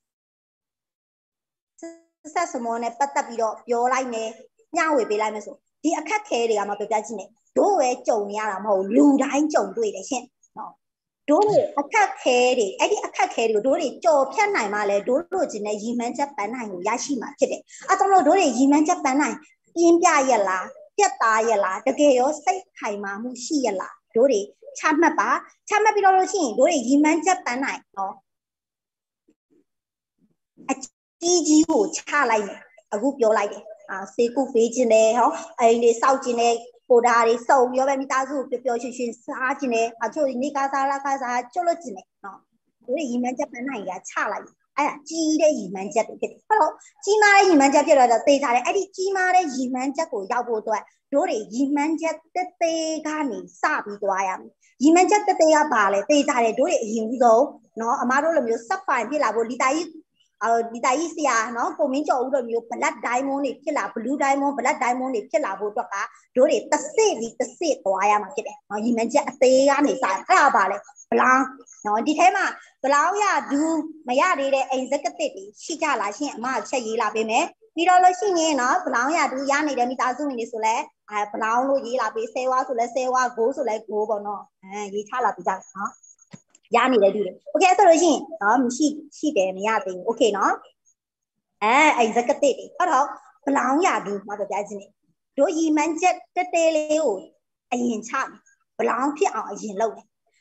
ဆက်စမောနဲ့ပတ်သက်ပြီးတော့ပြောလိုက်မယ်ညဝေပေးလိုက်မယ်ဆိုဒီအခက်ခဲတွေကမှပြောပြချင်းနေတို့ပဲကြုံနေရတာမဟုတ်လူတိုင်းကြုံတွေ့တယ်ရှင်နော်တို့အခက်ခဲတွေအဲ့ဒီအခက်ခဲတွေကိုတို့တွေကြော်ဖြတ်နိုင်မှလဲတို့တို့ချင်းနဲ့ရီမှန်းချက်ပန်းနိုင်ကိုရရှိမှာဖြစ်တယ်အဲကြောင့်တို့တွေရီမှန်းချက်ပန်းနိုင်ပြင်းပြရလားပြတ်သားရလားတကယ်ရောစိတ်ခိုင်မာမှုရှိရလားတို့တွေချမှတ်ပြီးတော့လို့ရှိရင်တို့တွေရီမှန်းချက်ပန်းနိုင်နော်အကြီးကိုချလိုက်မယ်အခုပြောလိုက်တယ်စေကုပေးခြင်းနဲ့ဟောအိမ်လေးစောက်ခြင်းနဲ့ပိုဒါတွေစုံပြောပဲမိသားစုကိုပျော်ရွှင်စားခြင်းနဲ့အချို့နေကစားလာကစားကျွတ်လွတ်ခြင်းနဲ့နော်တို့ရီမှန်းချက်ပန်းနိုင်ကချလိုက်အဲ့ဒါကြီးတဲ့ရီမှန်းချက်တွေဖြစ်တယ်ဟုတ်တော့ကြီးမားတဲ့ရီမှန်းချက်ဖြစ်တော့သေချာတယ်အဲ့ဒီကြီးမားတဲ့ရီမှန်းချက်ကိုရောက်ဖို့အတွက်တို့တွေရီမှန်းချက်တက်သေးကနေစပြီးသွားရမယ်ရီမှန်းချက်တက်သေးကပါလေသေချာတယ်တို့တွေအရင်ဆုံးနော်အမားတို့လိုမျိုးစက်ဖိုင်ဖြစ်လာဖို့လီတာကြီးဒီတိုင်းကြီးဆရာနော်ကိုမင်းကျော်ဦးတို့မျိုး black diamond တွေဖြစ်လာ blue diamond black diamond တွေဖြစ်လာဖို့အတွက်ကတို့တွေတစ်စစ်သွားရမှာဖြစ်တယ်နော်ရီမန်ချက်အသေးကနေစအဲ့ဒါပါလေဘလောင်းနော်ဒီထဲမှာဘလောင်းရဒူမရသေးတဲ့ executive တွေရှိကြလားရှင်အမချက်ရေးလာပေးမယ်ပြီးတော့လို့ရှိရင်နော်ဘလောင်းရဒူရနေတဲ့မိသားစုဝင်တွေဆိုလဲဘလောင်းလို့ရေးလာပေးဆဲဝါဆိုလဲဆဲဝါဂိုးဆိုလဲဂိုးပေါ့နော်ရေးချလာပေးကြနော်ရနေတဲ့လူတွေโอเคဆိုလို့ရှိရင်နော်ရှိတယ်မရသေးဘူးโอเคနော်executive တွေဟုတ်တော့ဘလောင်းရဒူမှာပြောပြခြင်းနေတို့ရီမန်ချက်တဲလေးကိုအရင်ချမယ်ဘလောင်းဖြစ်အောင်အရင်လုပ်တယ်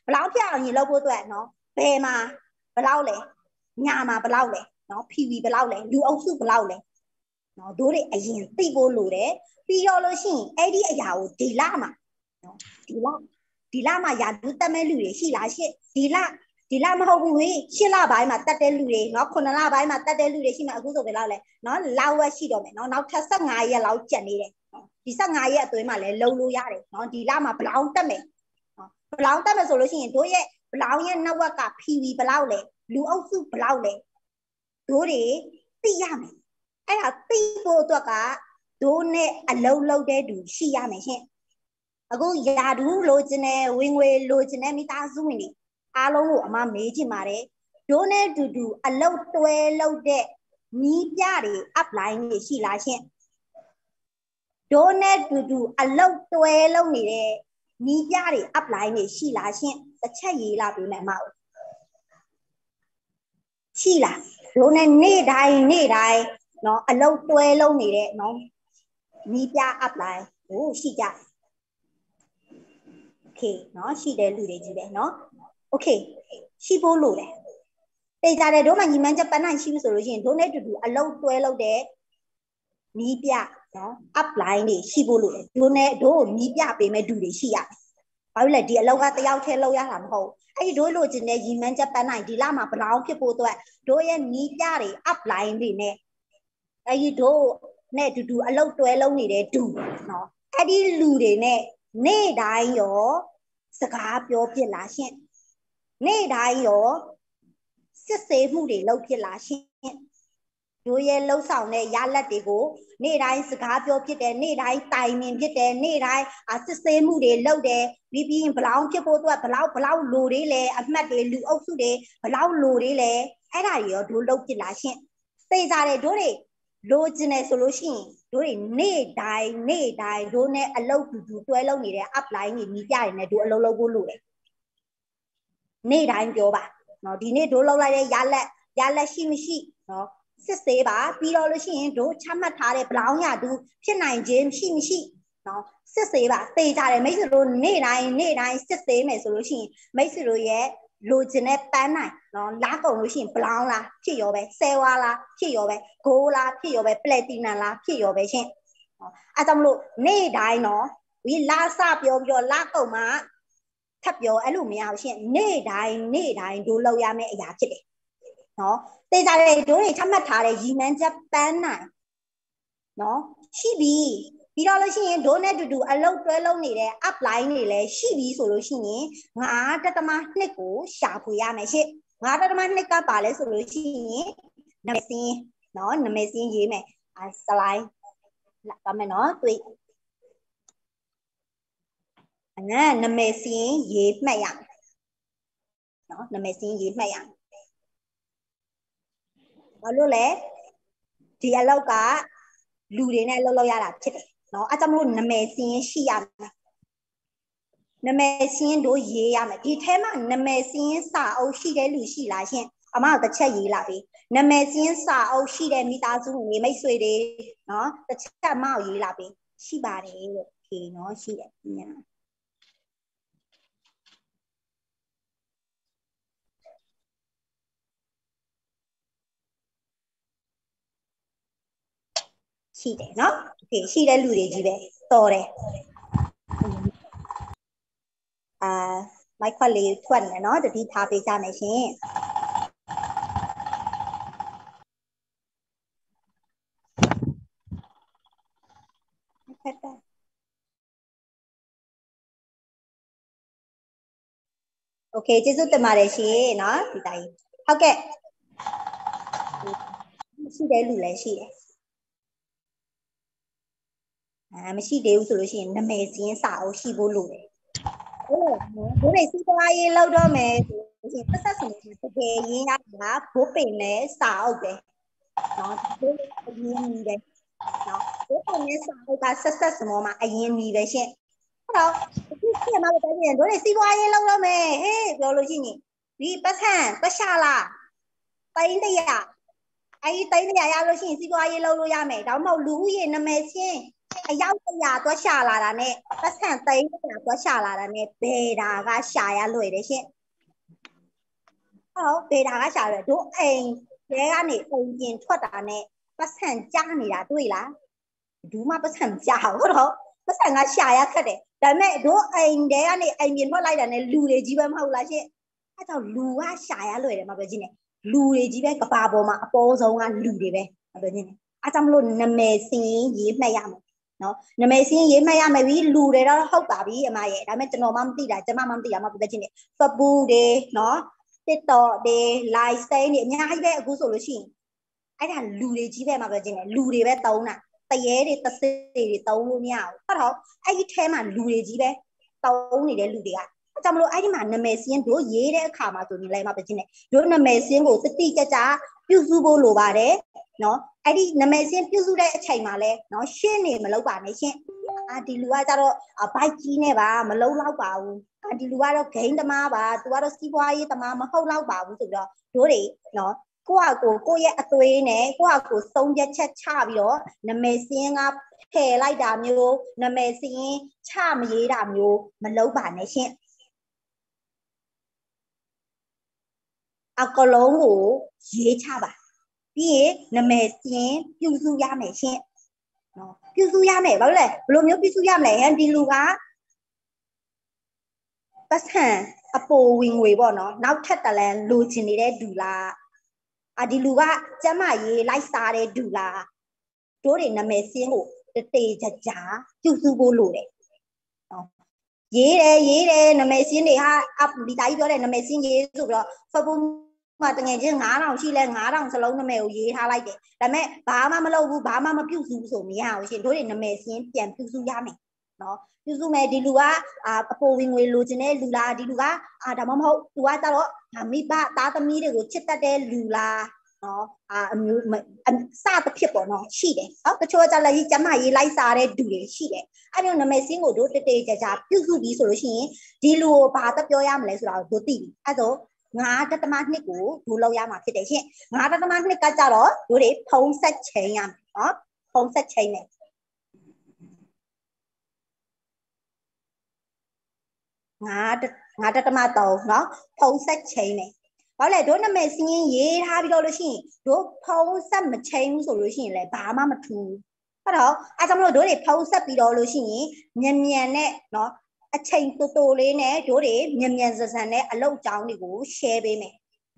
ဘလောက်ပြအောင်ရင်လောက်ဖို့အတွက်နော်ဘယ်မှာဘလောက်လဲညာမှာဘလောက်လဲနော် PV ဘလောက်လဲလူအုပ်စုဘလောက်လဲနော်တို့တွေအရင်သိဖို့လိုတယ်ပြီးတော့လို့ရှိရင်အဲ့ဒီအရာကိုဒီလမှာနော်ဒီလမှာယာတူတက်မဲ့လူတွေရှိလားရှင့်ဒီလမဟုတ်ဘူးလေ8လပိုင်းမှာတက်တဲ့လူတွေเนาะ9လပိုင်းမှာတက်တဲ့လူတွေရှိမှအခုဆိုဘယ်လောက်လဲเนาะလောက်ဝက်ရှိတော့မယ်เนาะနောက်ထပ်15ရက်လောက်ကျန်နေတယ်ဒီ15ရက်အတွင်းမှာလည်းလုံလို့ရတယ်เนาะဒီလမှာဘလောင်းတက်မယ်ဘလောင်းတက်မယ်ဆိုလို့ရှိရင်တို့ရဲ့ဘလောင်းရဲ့နောက်ဝက်က PV ဘလောက်လဲလူအုပ်စုဘလောက်လဲတို့တွေသိရမယ်အဲ့ဒါသိဖို့အတွက်ကတို့နဲ့အလုံးလုံးတဲ့သူရှိရမယ်ရှင်အခုယာဒူးလိုချင်တဲ့ဝင်ငွေလိုချင်တဲ့မိသားစုဝင်တွေအားလုံးကိုအမမေးချင်ပါတယ်တို့နဲ့တူတူအလုပ်တွဲလုပ်တဲ့နီးပြတွေ upline တွေရှိလားရှင်တို့နဲ့တူတူအလုပ်တွဲလုပ်နေတဲ့နီးပြတွေ upline တွေရှိလားရှင်တစ်ချက်ရေးလာပေးမယ်အမတို့ရှိလားတို့နဲ့နေ့တိုင်းเนาะအလုပ်တွဲလုပ်နေတဲ့เนาะနီးပြ upline ဟိုရှိကြโอเคเนาะရှိတဲ့လူတွေကြီးပဲเนาะโอเคရှိဖို့လိုတယ်တေးကြတယ်တို့မှညီမန်းချက်ပန်းနိုင်ရှိဘူးဆိုလို့ရှိရင်တို့နဲ့တူတူအလုပ်တွဲလုပ်တဲ့နီးပြเนาะ upline တွေရှိဖို့လိုတယ်တို့နဲ့တို့နီးပြပေးမဲ့လူတွေရှိရဘာလို့လဲဒီအလောက်ကတယောက်ထဲလောက်ရတာမဟုတ်အဲ့ဒီတို့လိုချင်တဲ့ညီမန်းချက်ပန်းနိုင်ဒီလမှာဘလောင်းဖြစ်ဖို့အတွက်တို့ရဲ့နီးပြတွေ upline တွေနဲ့အဲ့ဒီတို့နဲ့တူတူအလုပ်တွဲလုပ်နေတဲ့ဒူเนาะအဲ့ဒီလူတွေနဲ့နေ့တိုင်းရောစကားပြောဖြစ်လားရှင့်နေ့တိုင်းရောစစ်ဆေးမှုတွေလုပ်ဖြစ်လားရှင့်တို့ရဲ့လှုပ်ဆောင်တဲ့ရလက်တွေကိုနေ့တိုင်းစကားပြောဖြစ်တယ်နေ့တိုင်းတိုင်ပင်ဖြစ်တယ်နေ့တိုင်းစစ်ဆေးမှုတွေလုပ်တယ်ပြီးရင်ဘလောင်းဖြစ်ဖို့အတွက်ဘလောက်လိုတွေလဲအမှတ်တွေလူအုပ်စုတွေဘလောက်လိုတွေလဲအဲ့ဒါတွေရောတို့လုပ်ဖြစ်လားရှင့်သိကြတယ်တို့တွေလိုချင်တယ်ဆိုလို့ရှိရင်တို့တွေနေ့တိုင်းတို့နဲ့အလုပ်တူတူတွဲလုပ်နေတဲ့ upline တွေညီပြတွေနဲ့တို့အလုပ်လုပ်ဖို့လိုတယ်နေ့တိုင်းပြောပါเนาะဒီနေ့တို့လောက်လိုက်တဲ့ရလက်ရှိမရှိเนาะစစ်ဆေးပါပြီးတော့လို့ရှိရင်တို့ချမှတ်ထားတဲ့ဘလောင်းရတူဖြစ်နိုင်ခြင်းရှိမရှိเนาะစစ်ဆေးပါသိကြတယ်မိတ်ဆွေတို့နေ့တိုင်းစစ်ဆေးမယ်ဆိုလို့ရှိရင်မိတ်ဆွေတို့ရဲ့လိုချင်တဲ့ပန်းနိုင်เนาะလာကုန်လို့ရှိရင်ဘလောင်းလားဖြစ်ရောပဲဆယ်ဝါလားဖြစ်ရောပဲဂိုးလားဖြစ်ရောပဲပလက်တီနမ်လားဖြစ်ရောပဲရှင်အဲကြောင့်မလို့နေ့တိုင်းเนาะဒီလာစပြောပြီးတော့လာကုန်မှာထပ်ပြောအဲ့လိုမရဘူးရှင်နေ့တိုင်းတို့လောက်ရမယ့်အရာဖြစ်တယ်နော်တေးကြတဲ့တို့တွေချမှတ်ထားတဲ့ရီမန်းချက်ပန်းနိုင်နော်ရှိပြီပြီးတော့လို့ရှိရင်တို့နဲ့တူတူအလုပ်တွဲလုပ်နေတဲ့ upline တွေလည်းရှိပြီဆိုလို့ရှိရင်9.2ကိုရှာဖွေရမယ်ရှင့်9.2ကပါလဲဆိုလို့ရှိရင်နာမည်စင်းနော်နာမည်စင်းရေးမယ်စလိုင်းလာပါမယ်နော်တွေ့နာမည်စင်းရေးမှတ်ရမယ်နော်နာမည်စင်းရေးမှတ်ရမယ်ဘာလို့လဲဒီအလောက်ကလူတွေနဲ့လောက်ရတာဖြစ်တယ်နော်အဲကြောင့်မလို့နာမည်စင်းရှိရမယ်နာမည်စင်းတို့ရေးရမယ်ဒီထဲမှာနာမည်စင်းစာအုပ်ရှိတဲ့လူရှိလားရှင်အမတို့တစ်ချက်ရေးလာပြီနာမည်စင်းစာအုပ်ရှိတဲ့မိသားစုဝင်မိတ်ဆွေတွေနော်တစ်ချက်မောက်ရေးလာပြီရှိပါတယ်လို့โอเคနော်ရှိတယ်ညာရှိတယ်နော်โอเคရှိတဲ့လူတွေကြီးပဲတော်တယ်မိုက်ခွက်လေးထွက်နေတယ်နော်တတိထားပေးကြမယ်ရှင်โอเคကျေးဇူးတင်ပါတယ်ရှင်နော်ဒီတိုင်းဟုတ်ကဲ့ရှိတဲ့လူလည်းရှိတယ်မရှိသေးဘူးဆိုလို့ရှိရင်နာမည်စင်းစာအုပ်ရှိဖို့လိုတယ်ဟုတ်ဘိုးတွေစီးပွားရေးလောက်တော့မယ်ဆိုရင်ပတ်သက်ဆုံးတကယ်ရင်းရတာဘိုးပင်နဲ့စာအုပ်ပဲနော်ဘိုးအရင်ကြီးပဲနော်ဘိုးပင်နဲ့စာအုပ်ကဆက်စမောမှာအရင်ကြီးပဲရှင့်ဟုတ်တော့ဒီစီမှာပဲပြင်တို့တွေစီးပွားရေးလောက်တော့မယ်ဟေးပြောလို့ရှိရင်ဒီပတ်စံပတ်ရှာလားတိုင်းတရအဲ့ဒီတိုင်းတရရလို့ရှိရင်စီးပွားရေးလောက်လို့ရမယ်ဒါမှမဟုတ်လူဦးရေနာမည်ချင်းအယောက်100သွားရှာလာတာနဲ့ပတ်စံသိန်း100သွားရှာလာတာနဲ့ဘယ်တာကရှာရလွယ်တယ်ရှင်ဟုတ်ဘယ်တာကရှာလွယ်တို့အိမ်တဲကနေအိမ်ပြင်ထွက်တာနဲ့ပတ်စံကြားနေတာတွေ့လားဘူးမှပတ်စံကြားဟုတ်တော့ပတ်စံကရှာရခက်တယ်ဒါပေမဲ့တို့အိမ်တဲကနေအိမ်ပြင်ထွက်လိုက်တာနဲ့လူတွေကြီးပဲမဟုတ်လားရှင်အဲ့တော့လူကရှာရလွယ်တယ်မှာပြောချင်းနေလူတွေကြီးပဲကဘာပေါ်မှာအပေါ်ဆုံးကလူတွေပဲမှာပြောချင်းနေအားကြောင့်မလို့နာမည်စင်းရေးမှတ်ရမယ်နော်နာမည်စင်းရေးမှတ်ရမယ်ပြီးလူတွေတော့ဟုတ်ပါပြီအမရဲ့ဒါပေမဲ့ကျွန်တော်မှမသိတာကျွန်မမှမသိတာမှပြောချင်းနေဖပူတွေနော်TikTok တွေ live stream တွေအများကြီးပဲအခုဆိုလို့ရှိရင်အဲ့ဒါလူတွေကြီးပဲမှာပြောချင်းနေလူတွေပဲတုံးတာတရေတွေတစစ်တွေတုံးလို့မရဘူးဟုတ်တော့အဲ့ဒီထဲမှာလူတွေကြီးပဲတုံးနေတဲ့လူတွေကကြောင့်မလို့အဲ့ဒီမှာနာမည်စင်းတို့ရေးတဲ့အခါမှာဆိုရင်လည်းမပြောချင်းနေတို့နာမည်စင်းကိုတတိကြကြပြုစုဖို့လိုပါတယ်နော်အဲ့ဒီနာမည်စင်းပြုစုတဲ့အချိန်မှာလဲနော်ရှင်းနေမလုပ်ပါနဲ့ရှင်းဒီလူကကြတော့ဘိုက်ကြီးနဲ့ပါမလုံးတော့ပါဘူးဒီလူကတော့ဂိမ်းသမားပါသူကတော့စီးပွားရေးသမားမဟုတ်တော့ပါဘူးဆိုတော့တို့တွေနော်ကိုရဲ့အသွေးနဲ့ကိုစုံပြတ်ချက်ချပြီးတော့နာမည်စင်းကဖယ်လိုက်တာမျိုးနာမည်စင်းချမရေးတာမျိုးမလုပ်ပါနဲ့ရှင်းအကလုံးကိုရေးချပါပြီးရင်နာမည်စင်းပြုစုရမယ်ရှင်းနော်ပြုစုရမယ်ဘာလို့လဲဘယ်လိုမျိုးပြုစုရမလဲဟန်ဒီလူကပတ်စံအပိုဝင်ငွေပေါ့နော်နောက်ထပ်တလန်လိုချင်နေတဲ့ဒူလားဒီလူကကျမရေးလိုက်စားတဲ့ဒူလားတို့တွေနာမည်စင်းကိုတေကြကြပြုစုဖို့လိုတယ်နော်ရေးတယ်နာမည်စင်းတွေဟာဒီတိုင်းပြောတဲ့နာမည်စင်းရေးဆိုပြီးတော့ဖပူမှာတငယ်ချင်း9000ရှိလဲ9000စလုံးနာမည်ကိုရေးထားလိုက်တယ်ဒါပေမဲ့ဘာမှမလုပ်ဘူးဘာမှမပြုစုဘူးဆိုမရဘူးရှင်တို့တွေနာမည်စင်းပြန်ပြုစုရမယ်နော်ပြုစုမယ်ဒီလူကအပိုဝင်ငွေလိုချင်တဲ့လူလားဒီလူကဒါမှမဟုတ်သူကကြတော့မိဘသားသမီးတွေကိုချစ်တတ်တဲ့လူလားနော်အမျိုးစသဖြစ်ပေါ့နော်ရှိတယ်နော်တချို့ကြလည်းကျမရေးလိုက်စားတဲ့လူတွေရှိတယ်အဲ့လိုနာမည်စင်းကိုတို့တေကြကြပြုစုပြီးဆိုလို့ရှိရင်ဒီလူကိုဘာသက်ပြောရမလဲဆိုတာကိုတို့သိပြီအဲ့တော့9.2ကိုတို့လောက်ရမှာဖြစ်တယ်ရှင်9.2ကကြတော့တို့တွေဖုံးဆက်ချိန်ရမယ်နော်ဖုံးဆက်ချိန်မယ်9.3เนาะဖုံးဆက်ချိန်မယ်ဘာလဲတို့နာမည်စင်းရေးထားပြီးတော့လို့ရှိရင်တို့ဖုံးဆက်မချိန်ဘူးဆိုလို့ရှိရင်လည်းဘာမှမထူးဟုတ်တော့အဲကြောင့်မလို့တို့တွေဖုံးဆက်ပြီးတော့လို့ရှိရင်မြန်နဲ့เนาะအချိန်တိုလေးနဲ့တို့တွေမြန်ဆန်နဲ့အလုပ်အကြောင်းတွေကို share ပေးမယ်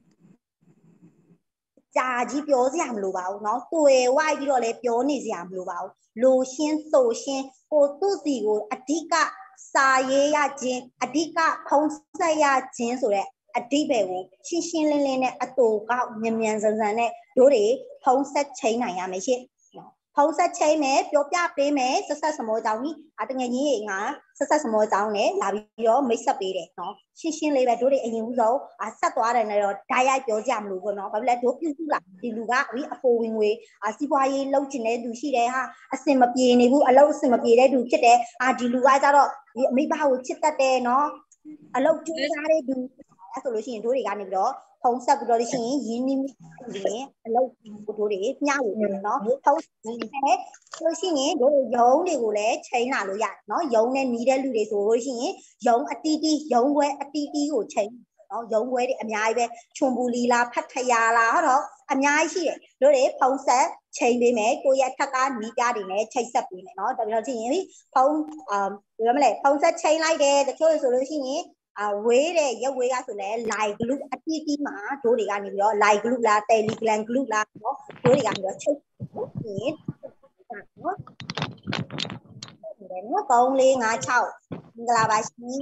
ကြာကြီးပြောစရာမလိုပါဘူးเนาะတွေ့ဝိုက်ပြီးတော့လည်းပြောနေစရာမလိုပါဘူးလိုရှင်းဆိုရှင်းကိုသူ့စီကိုအဓိကစာရေးရခြင်းအဓိကဖုံးဆက်ရခြင်းဆိုတဲ့အဓိပ္ပာယ်ကိုရှင်းလင်းနဲ့အတူကောက်မြန်ဆန်နဲ့တို့တွေဖုံးဆက်ချိန်နိုင်ရမယ်ရှင့်ဖုံးဆက်ချိန်မယ်ပြောပြပေးမယ်ဆက်ဆက်စမောကြောင်းကြီးတငယ်ကြီးငါဆက်ဆက်စမောကြောင်းနဲ့လာပြီးတော့မိတ်ဆက်ပေးတယ်နော်ရှင်းလေးပဲတို့တွေအရင်ဦးဆုံးဆက်သွားတယ်နဲ့တော့ဓာတ်ရိုက်ပြောကြမလို့ပေါ့နော်ဘာဖြစ်လဲတို့ပြုစုလာဒီလူကအဖိုးဝင်ငွေစီးပွားရေးလုပ်ချင်တဲ့သူရှိတယ်အစင်မပြေနေဘူးအလုပ်အစင်မပြေတဲ့သူဖြစ်တယ်ဒီလူကကြတော့မိဘကိုချစ်တတ်တယ်နော်အလုပ်ကျူးစားတဲ့သူအဲ့ဆိုလို့ရှိရင်တို့တွေကနေပြီးတော့ဖုံးဆက်ပြီးတော့ရှိရင်ရင်းနှီးရင်အလုပ်တို့တွေမျှဝေတယ်နော်ဖုံးဆက်လို့ရှိရင်တို့ရုံးတွေကိုလည်းချိန်လာလို့ရတယ်နော်ရုံးနဲ့နီးတဲ့လူတွေဆိုလို့ရှိရင်ရုံးအတီးတီးရုံးခွဲအတီးတီးကိုချိန်နော်ရုံးခွဲတွေအများကြီးပဲချွန်ပူလီလားဖတ်ထရာလားဟုတ်တော့အများကြီးရှိတယ်တို့တွေဖုံးဆက်ချိန်ပေးမယ်ကိုရဲ့ထက်ကနီးပြတွေနဲ့ချိတ်ဆက်ပေးမယ်နော်ဒါပြောချင်းရင်ဖုံးပြောမလဲဖုံးဆက်ချိန်လိုက်တယ်တချို့ဆိုလို့ရှိရင်ဝေးတဲ့ရုပ်ဝေးကဆိုလဲ live group အတီးတီးမှာတို့တွေကနေပြီးတော့ live group လား telegram group လားနော်တို့တွေကနေပြီးတော့ချိတ်ရင်နော်3 4 5 6မင်္ဂလာပါရှင်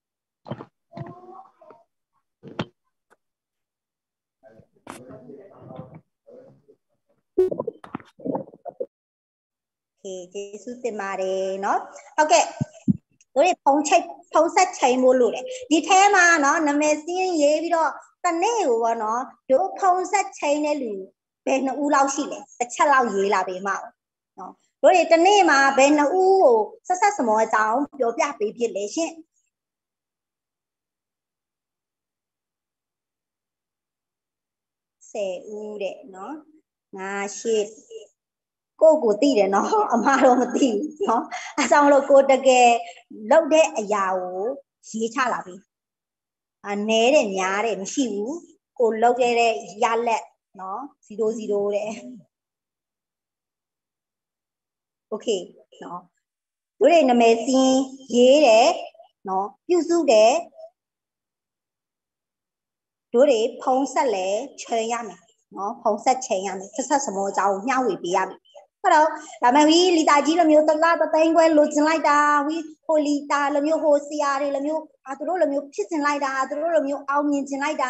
ကျေးဇူးတင်ပါတယ်เนาะဟုတ်ကဲ့တို့တွေဖုံးဆက်ချိန်ဖို့လို့တယ်ဒီထဲမှာเนาะနာမည်စင်းရေးပြီးတော့တနေ့ကိုပေါ့เนาะတို့ဖုံးဆက်ချိန်တဲ့လူဘယ်နှစ်ဦးလောက်ရှိလဲတစ်ချက်လောက်ရေးလာပေးမအောင်เนาะတို့တွေတနေ့မှာဘယ်နှစ်ဦးကိုဆက်စမောအကြောင်းပြောပြပေးဖြစ်လဲရှင်10ဦးတဲ့เนาะ5 8 ကိုသိတယ်နော်အမတော့မသိဘူးနော်အဲကြောင့်မလို့ကိုတကယ်လုပ်တဲ့အရာကိုရေးချလာပြီနဲတယ်များတယ်မရှိဘူးကိုလုပ်ခဲ့တဲ့ရလက်နော်00တဲ့โอเคနော်တို့တွေနာမည်စီးရေးတယ်နော်ပြုစုတယ်တို့တွေဖုံးဆက်လဲချိန်ရမယ်နော်ဖုံးဆက်ချိန်ရမယ်ဆက်ဆက်စမောအကြောင်းမျှဝေပေးရမယ်ဟုတ်တော့ဒါမှမဟုတ်လီတာကြီးလိုမျိုးတလားတသိန်းခွဲလိုချင်လိုက်တာဟိုလီတာလိုမျိုးဟိုဆရာတွေလိုမျိုးသူတို့လိုမျိုးဖြစ်ချင်လိုက်တာသူတို့လိုမျိုးအောင်မြင်ချင်လိုက်တာ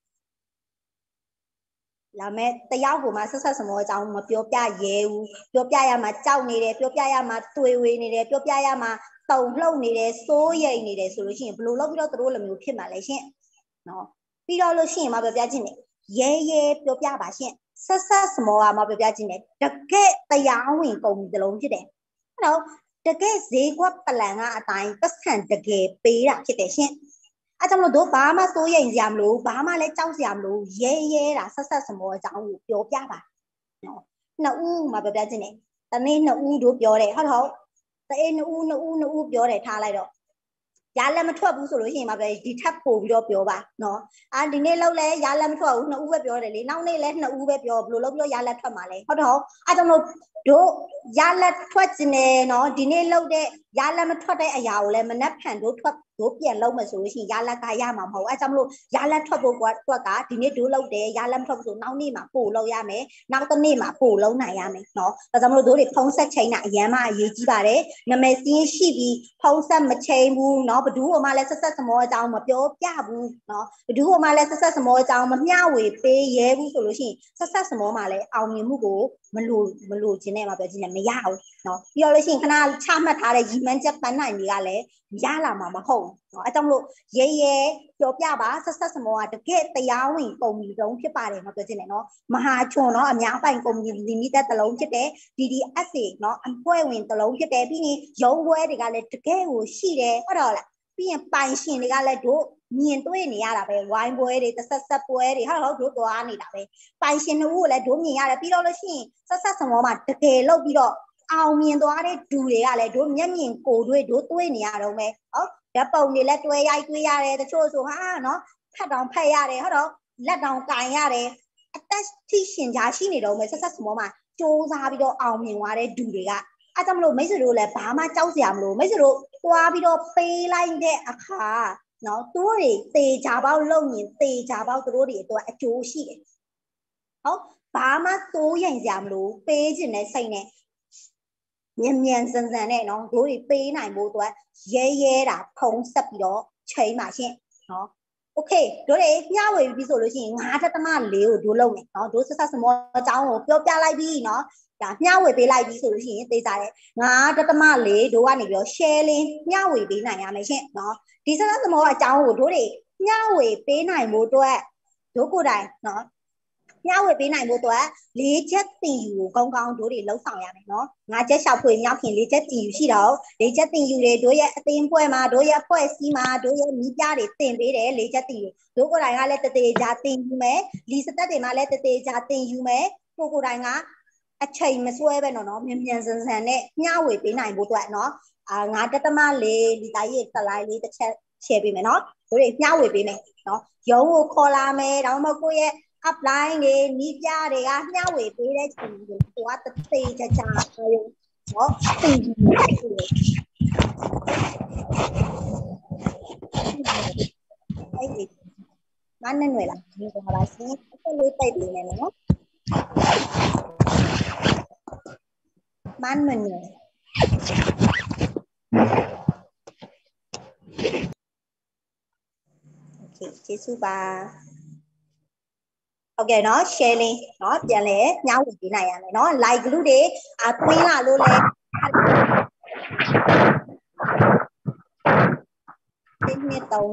ဒါမဲ့တယောက်ကိုမှဆက်ဆက်စမောအကြောင်းမပြောပြရဲဘူးပြောပြရမှာကြောက်နေတယ်ပြောပြရမှာတွေ့ဝေနေတယ်ပြောပြရမှာတုံလှုပ်နေတယ်စိုးရိမ်နေတယ်ဆိုလို့ရှိရင်ဘယ်လိုလုပ်ပြီးတော့သူတို့လိုမျိုးဖြစ်မှာလဲရှင်နော်ပြီးတော့လို့ရှိရင်မပြောပြခြင်းနဲ့ရဲပြောပြပါရှင်ဆက်ဆက်စမောကမပြောပြခြင်းနဲ့တကယ်တရားဝင်ကုန်ပြီတလုံးဖြစ်တယ်အဲ့တော့တကယ်ဈေးကွက်ပလန်ကအတိုင်းပတ်စံတကယ်ပေးတာဖြစ်တယ်ရှင်အဲ့ကြောင့်မလို့တို့ဘာမှစိုးရိမ်စရာမလိုဘာမှလည်းကြောက်စရာမလိုရဲတာဆက်ဆက်စမောအကြောင်းကိုပြောပြပါနော်နှစ်ဦးမပြောပြခြင်းနဲ့တနေ့နှစ်ဦးတို့ပြောတယ်ဟုတ်ဟုတ်တအေးနှစ်ဦးပြောတယ်ထားလိုက်တော့ရလက်မထွက်ဘူးဆိုလို့ရှိရင်မပဲဒီထပ်ပို့ပြီးတော့ပြောပါနော်ဒီနေ့လောက်လဲရလက်မထွက်ဘူးနှစ်ဦးပဲပြောတယ်လေနောက်နေ့လဲနှစ်ဦးပဲပြောဘယ်လိုလုပ်ပြီးတော့ရလက်ထွက်မှာလဲဟုတ်တော့အဲ့ကြောင့်လို့တို့ရလက်ထွက်ခြင်းနဲ့နော်ဒီနေ့လောက်တဲ့ရလက်မထွက်တဲ့အရာကိုလဲမနှက်ဖန်တို့ပြန်လုံးမယ်ဆိုလို့ရှိရင်ရလက်ကရမှာမဟုတ်အဲ့ကြောင့်မလို့ရလက်ထွက်ဖို့အတွက်ကဒီနေ့တို့လောက်တယ်ရလက်မထွက်ဘူးဆိုနောက်နေ့မှာပို့လောက်ရမယ်နောက်တစ်နေ့မှာပို့လုံးနိုင်ရမယ်နော်ဒါကြောင့်မလို့တို့တွေဖုံးဆက်ချိန်တာအရန်မှအရေးကြီးပါတယ်နာမည်စင်းရှိပြီးဖုံးဆက်မချိန်ဘူးနော်ဘဒူးဟိုမှလည်းဆက်ဆက်စမောအကြောင်းမပြောပြဘူးနော်ဘဒူးဟိုမှလည်းဆက်ဆက်စမောအကြောင်းမမျှဝေပေးရဲဘူးဆိုလို့ရှိရင်ဆက်ဆက်စမောမှလည်းအောင်မြင်မှုကိုမလို့ခြင်းနဲ့မပြောခြင်းနဲ့မရဘူးနော်ပြီးတော့လို့ရှိရင်ခဏချမှတ်ထားတဲ့ရီမန်းချက်ပန်းနိုင်တွေကလည်းရလာမှာမဟုတ်နော်အဲကြောင့်မလို့ရဲပြောပြပါဆက်ဆက်စမောကတကယ်တရားဝင်ကုမ္ပဏီတုံးဖြစ်ပါတယ်မပြောခြင်းနဲ့နော်မဟာချွန်နော်အများပိုင်ကုမ္ပဏီလီမိတက်တစ်လုံးဖြစ်တယ် DDSA နော်အဖွဲ့ဝင်တစ်လုံးဖြစ်တယ်ပြီးရင်ရုံးပွဲတွေကလည်းတကယ်ကိုရှိတယ်ဟုတ်တော့လားပြီးရင်ပိုင်ရှင်တွေကလည်းတို့မြင်တွေ့နေရတာပဲဝိုင်းပွဲတွေတဆက်ပွဲတွေဟုတ်တို့သွားနေတာပဲပိုင်ရှင်တို့ကိုလည်းတို့မြင်ရတယ်ပြီးတော့လို့ရှိရင်ဆက်စမောမှာတကယ်လောက်ပြီးတော့အောင်မြင်သွားတဲ့ဒူတွေကလည်းတို့မျက်မြင်ကိုယ်တွေ့နေရတော့မယ်ဟုတ်ဓာတ်ပုံတွေလည်းတွေ့ရတယ်တချို့ဆိုဟာနော်ဖတ်တောင်ဖတ်ရတယ်ဟုတ်တော့လက်တောင်ကင်ရတယ်အသက်ထိရှင်ကြားရှိနေတော့မယ်ဆက်စမောမှာစူးစားပြီးတော့အောင်မြင်သွားတဲ့ဒူတွေကအဲ့ကြောင့်မလို့မိတ်ဆွေတို့လည်းဘာမှကြောက်စရာမလိုမိတ်ဆွေတို့သွားပြီးတော့ပေးလိုက်တဲ့အခါနော်သူတို့တွေတေချာပေါက်လုံရင်တေချာပေါက်သူတို့တွေအတွက်အကျိုးရှိတယ်ဟုတ်ဘာမှစိုးရိမ်စရာမလိုပေးခြင်းနဲ့စိတ်နဲ့မြန်ဆန်နဲ့နော်တို့တွေပေးနိုင်ဖို့အတွက်ရဲတာဖုံးဆက်ပြီးတော့ချိန်ပါရှင့်နော်โอเคတို့တွေမျှဝေပြီးဆိုလို့ရှိရင်9.4ကိုတို့လုပ်မယ်နော်တို့ဆက်စမောအကြောင်းကိုပြောပြလိုက်ပြီနော်ဒါမျှဝေပေးလိုက်ပြီဆိုလို့ရှိရင်သိကြတယ်9.4တို့ကနေပြီးတော့ share လေးမျှဝေပေးနိုင်ရမယ်ရှင့်နော်ဒီဆက်စမောအကြောင်းကိုတို့တွေမျှဝေပေးနိုင်ဖို့အတွက်တို့ကိုယ်တိုင်နော်မျှဝေပေးနိုင်ဖို့အတွက်၄ချက်တင်ယူကိုကောင်းတို့တွေလှုပ်ဆောင်ရမယ်နော်5ချက်ရှောက်ဖွေမြောက်ခင်4ချက်တင်ယူရှိတော့4ချက်တင်ယူတွေတို့ရဲ့အသင်းဖွဲ့မှာတို့ရဲ့အဖွဲ့အစည်းမှာတို့ရဲ့မိပြတွေတင်ပေးတယ်4ချက်တင်ယူတို့ကိုယ်တိုင်ကလည်းတသေးချာတင်ယူမယ်လီစတက်တွေမှာလည်းတသေးချာတင်ယူမယ်ကိုယ်တိုင်ကအချိန်မဆွဲပဲနော်မြန်ဆန်နဲ့မျှဝေပေးနိုင်ဖို့အတွက်နော်9.4လီတာရဲ့တလိုက်လေးတစ်ချက် share ပေးမယ်နော်တို့တွေမျှဝေပေးမယ်နော်ရုံးကိုခေါ်လာမယ်ဒါမှမဟုတ်ကိုယ့်ရဲ့ upline တွေနီးပြတွေကမျှဝေပေးတဲ့ချိန်ကိုသူကတသေးချာနော်သိယူအဲ့ဒီမနဲ့နွယ်လာဒီကောင်လာစီအဲ့လေးတိုက်ပေးမယ်နော်မန်မနွယ်โอเคကျေးဇူးပါဟုတ်ကဲ့နော် share link နော်ပြန်လဲညှောင်းပေးနိုင်ရမယ်နော် like လူတွေသွင်းလာလို့လဲဒီနှစ်တော့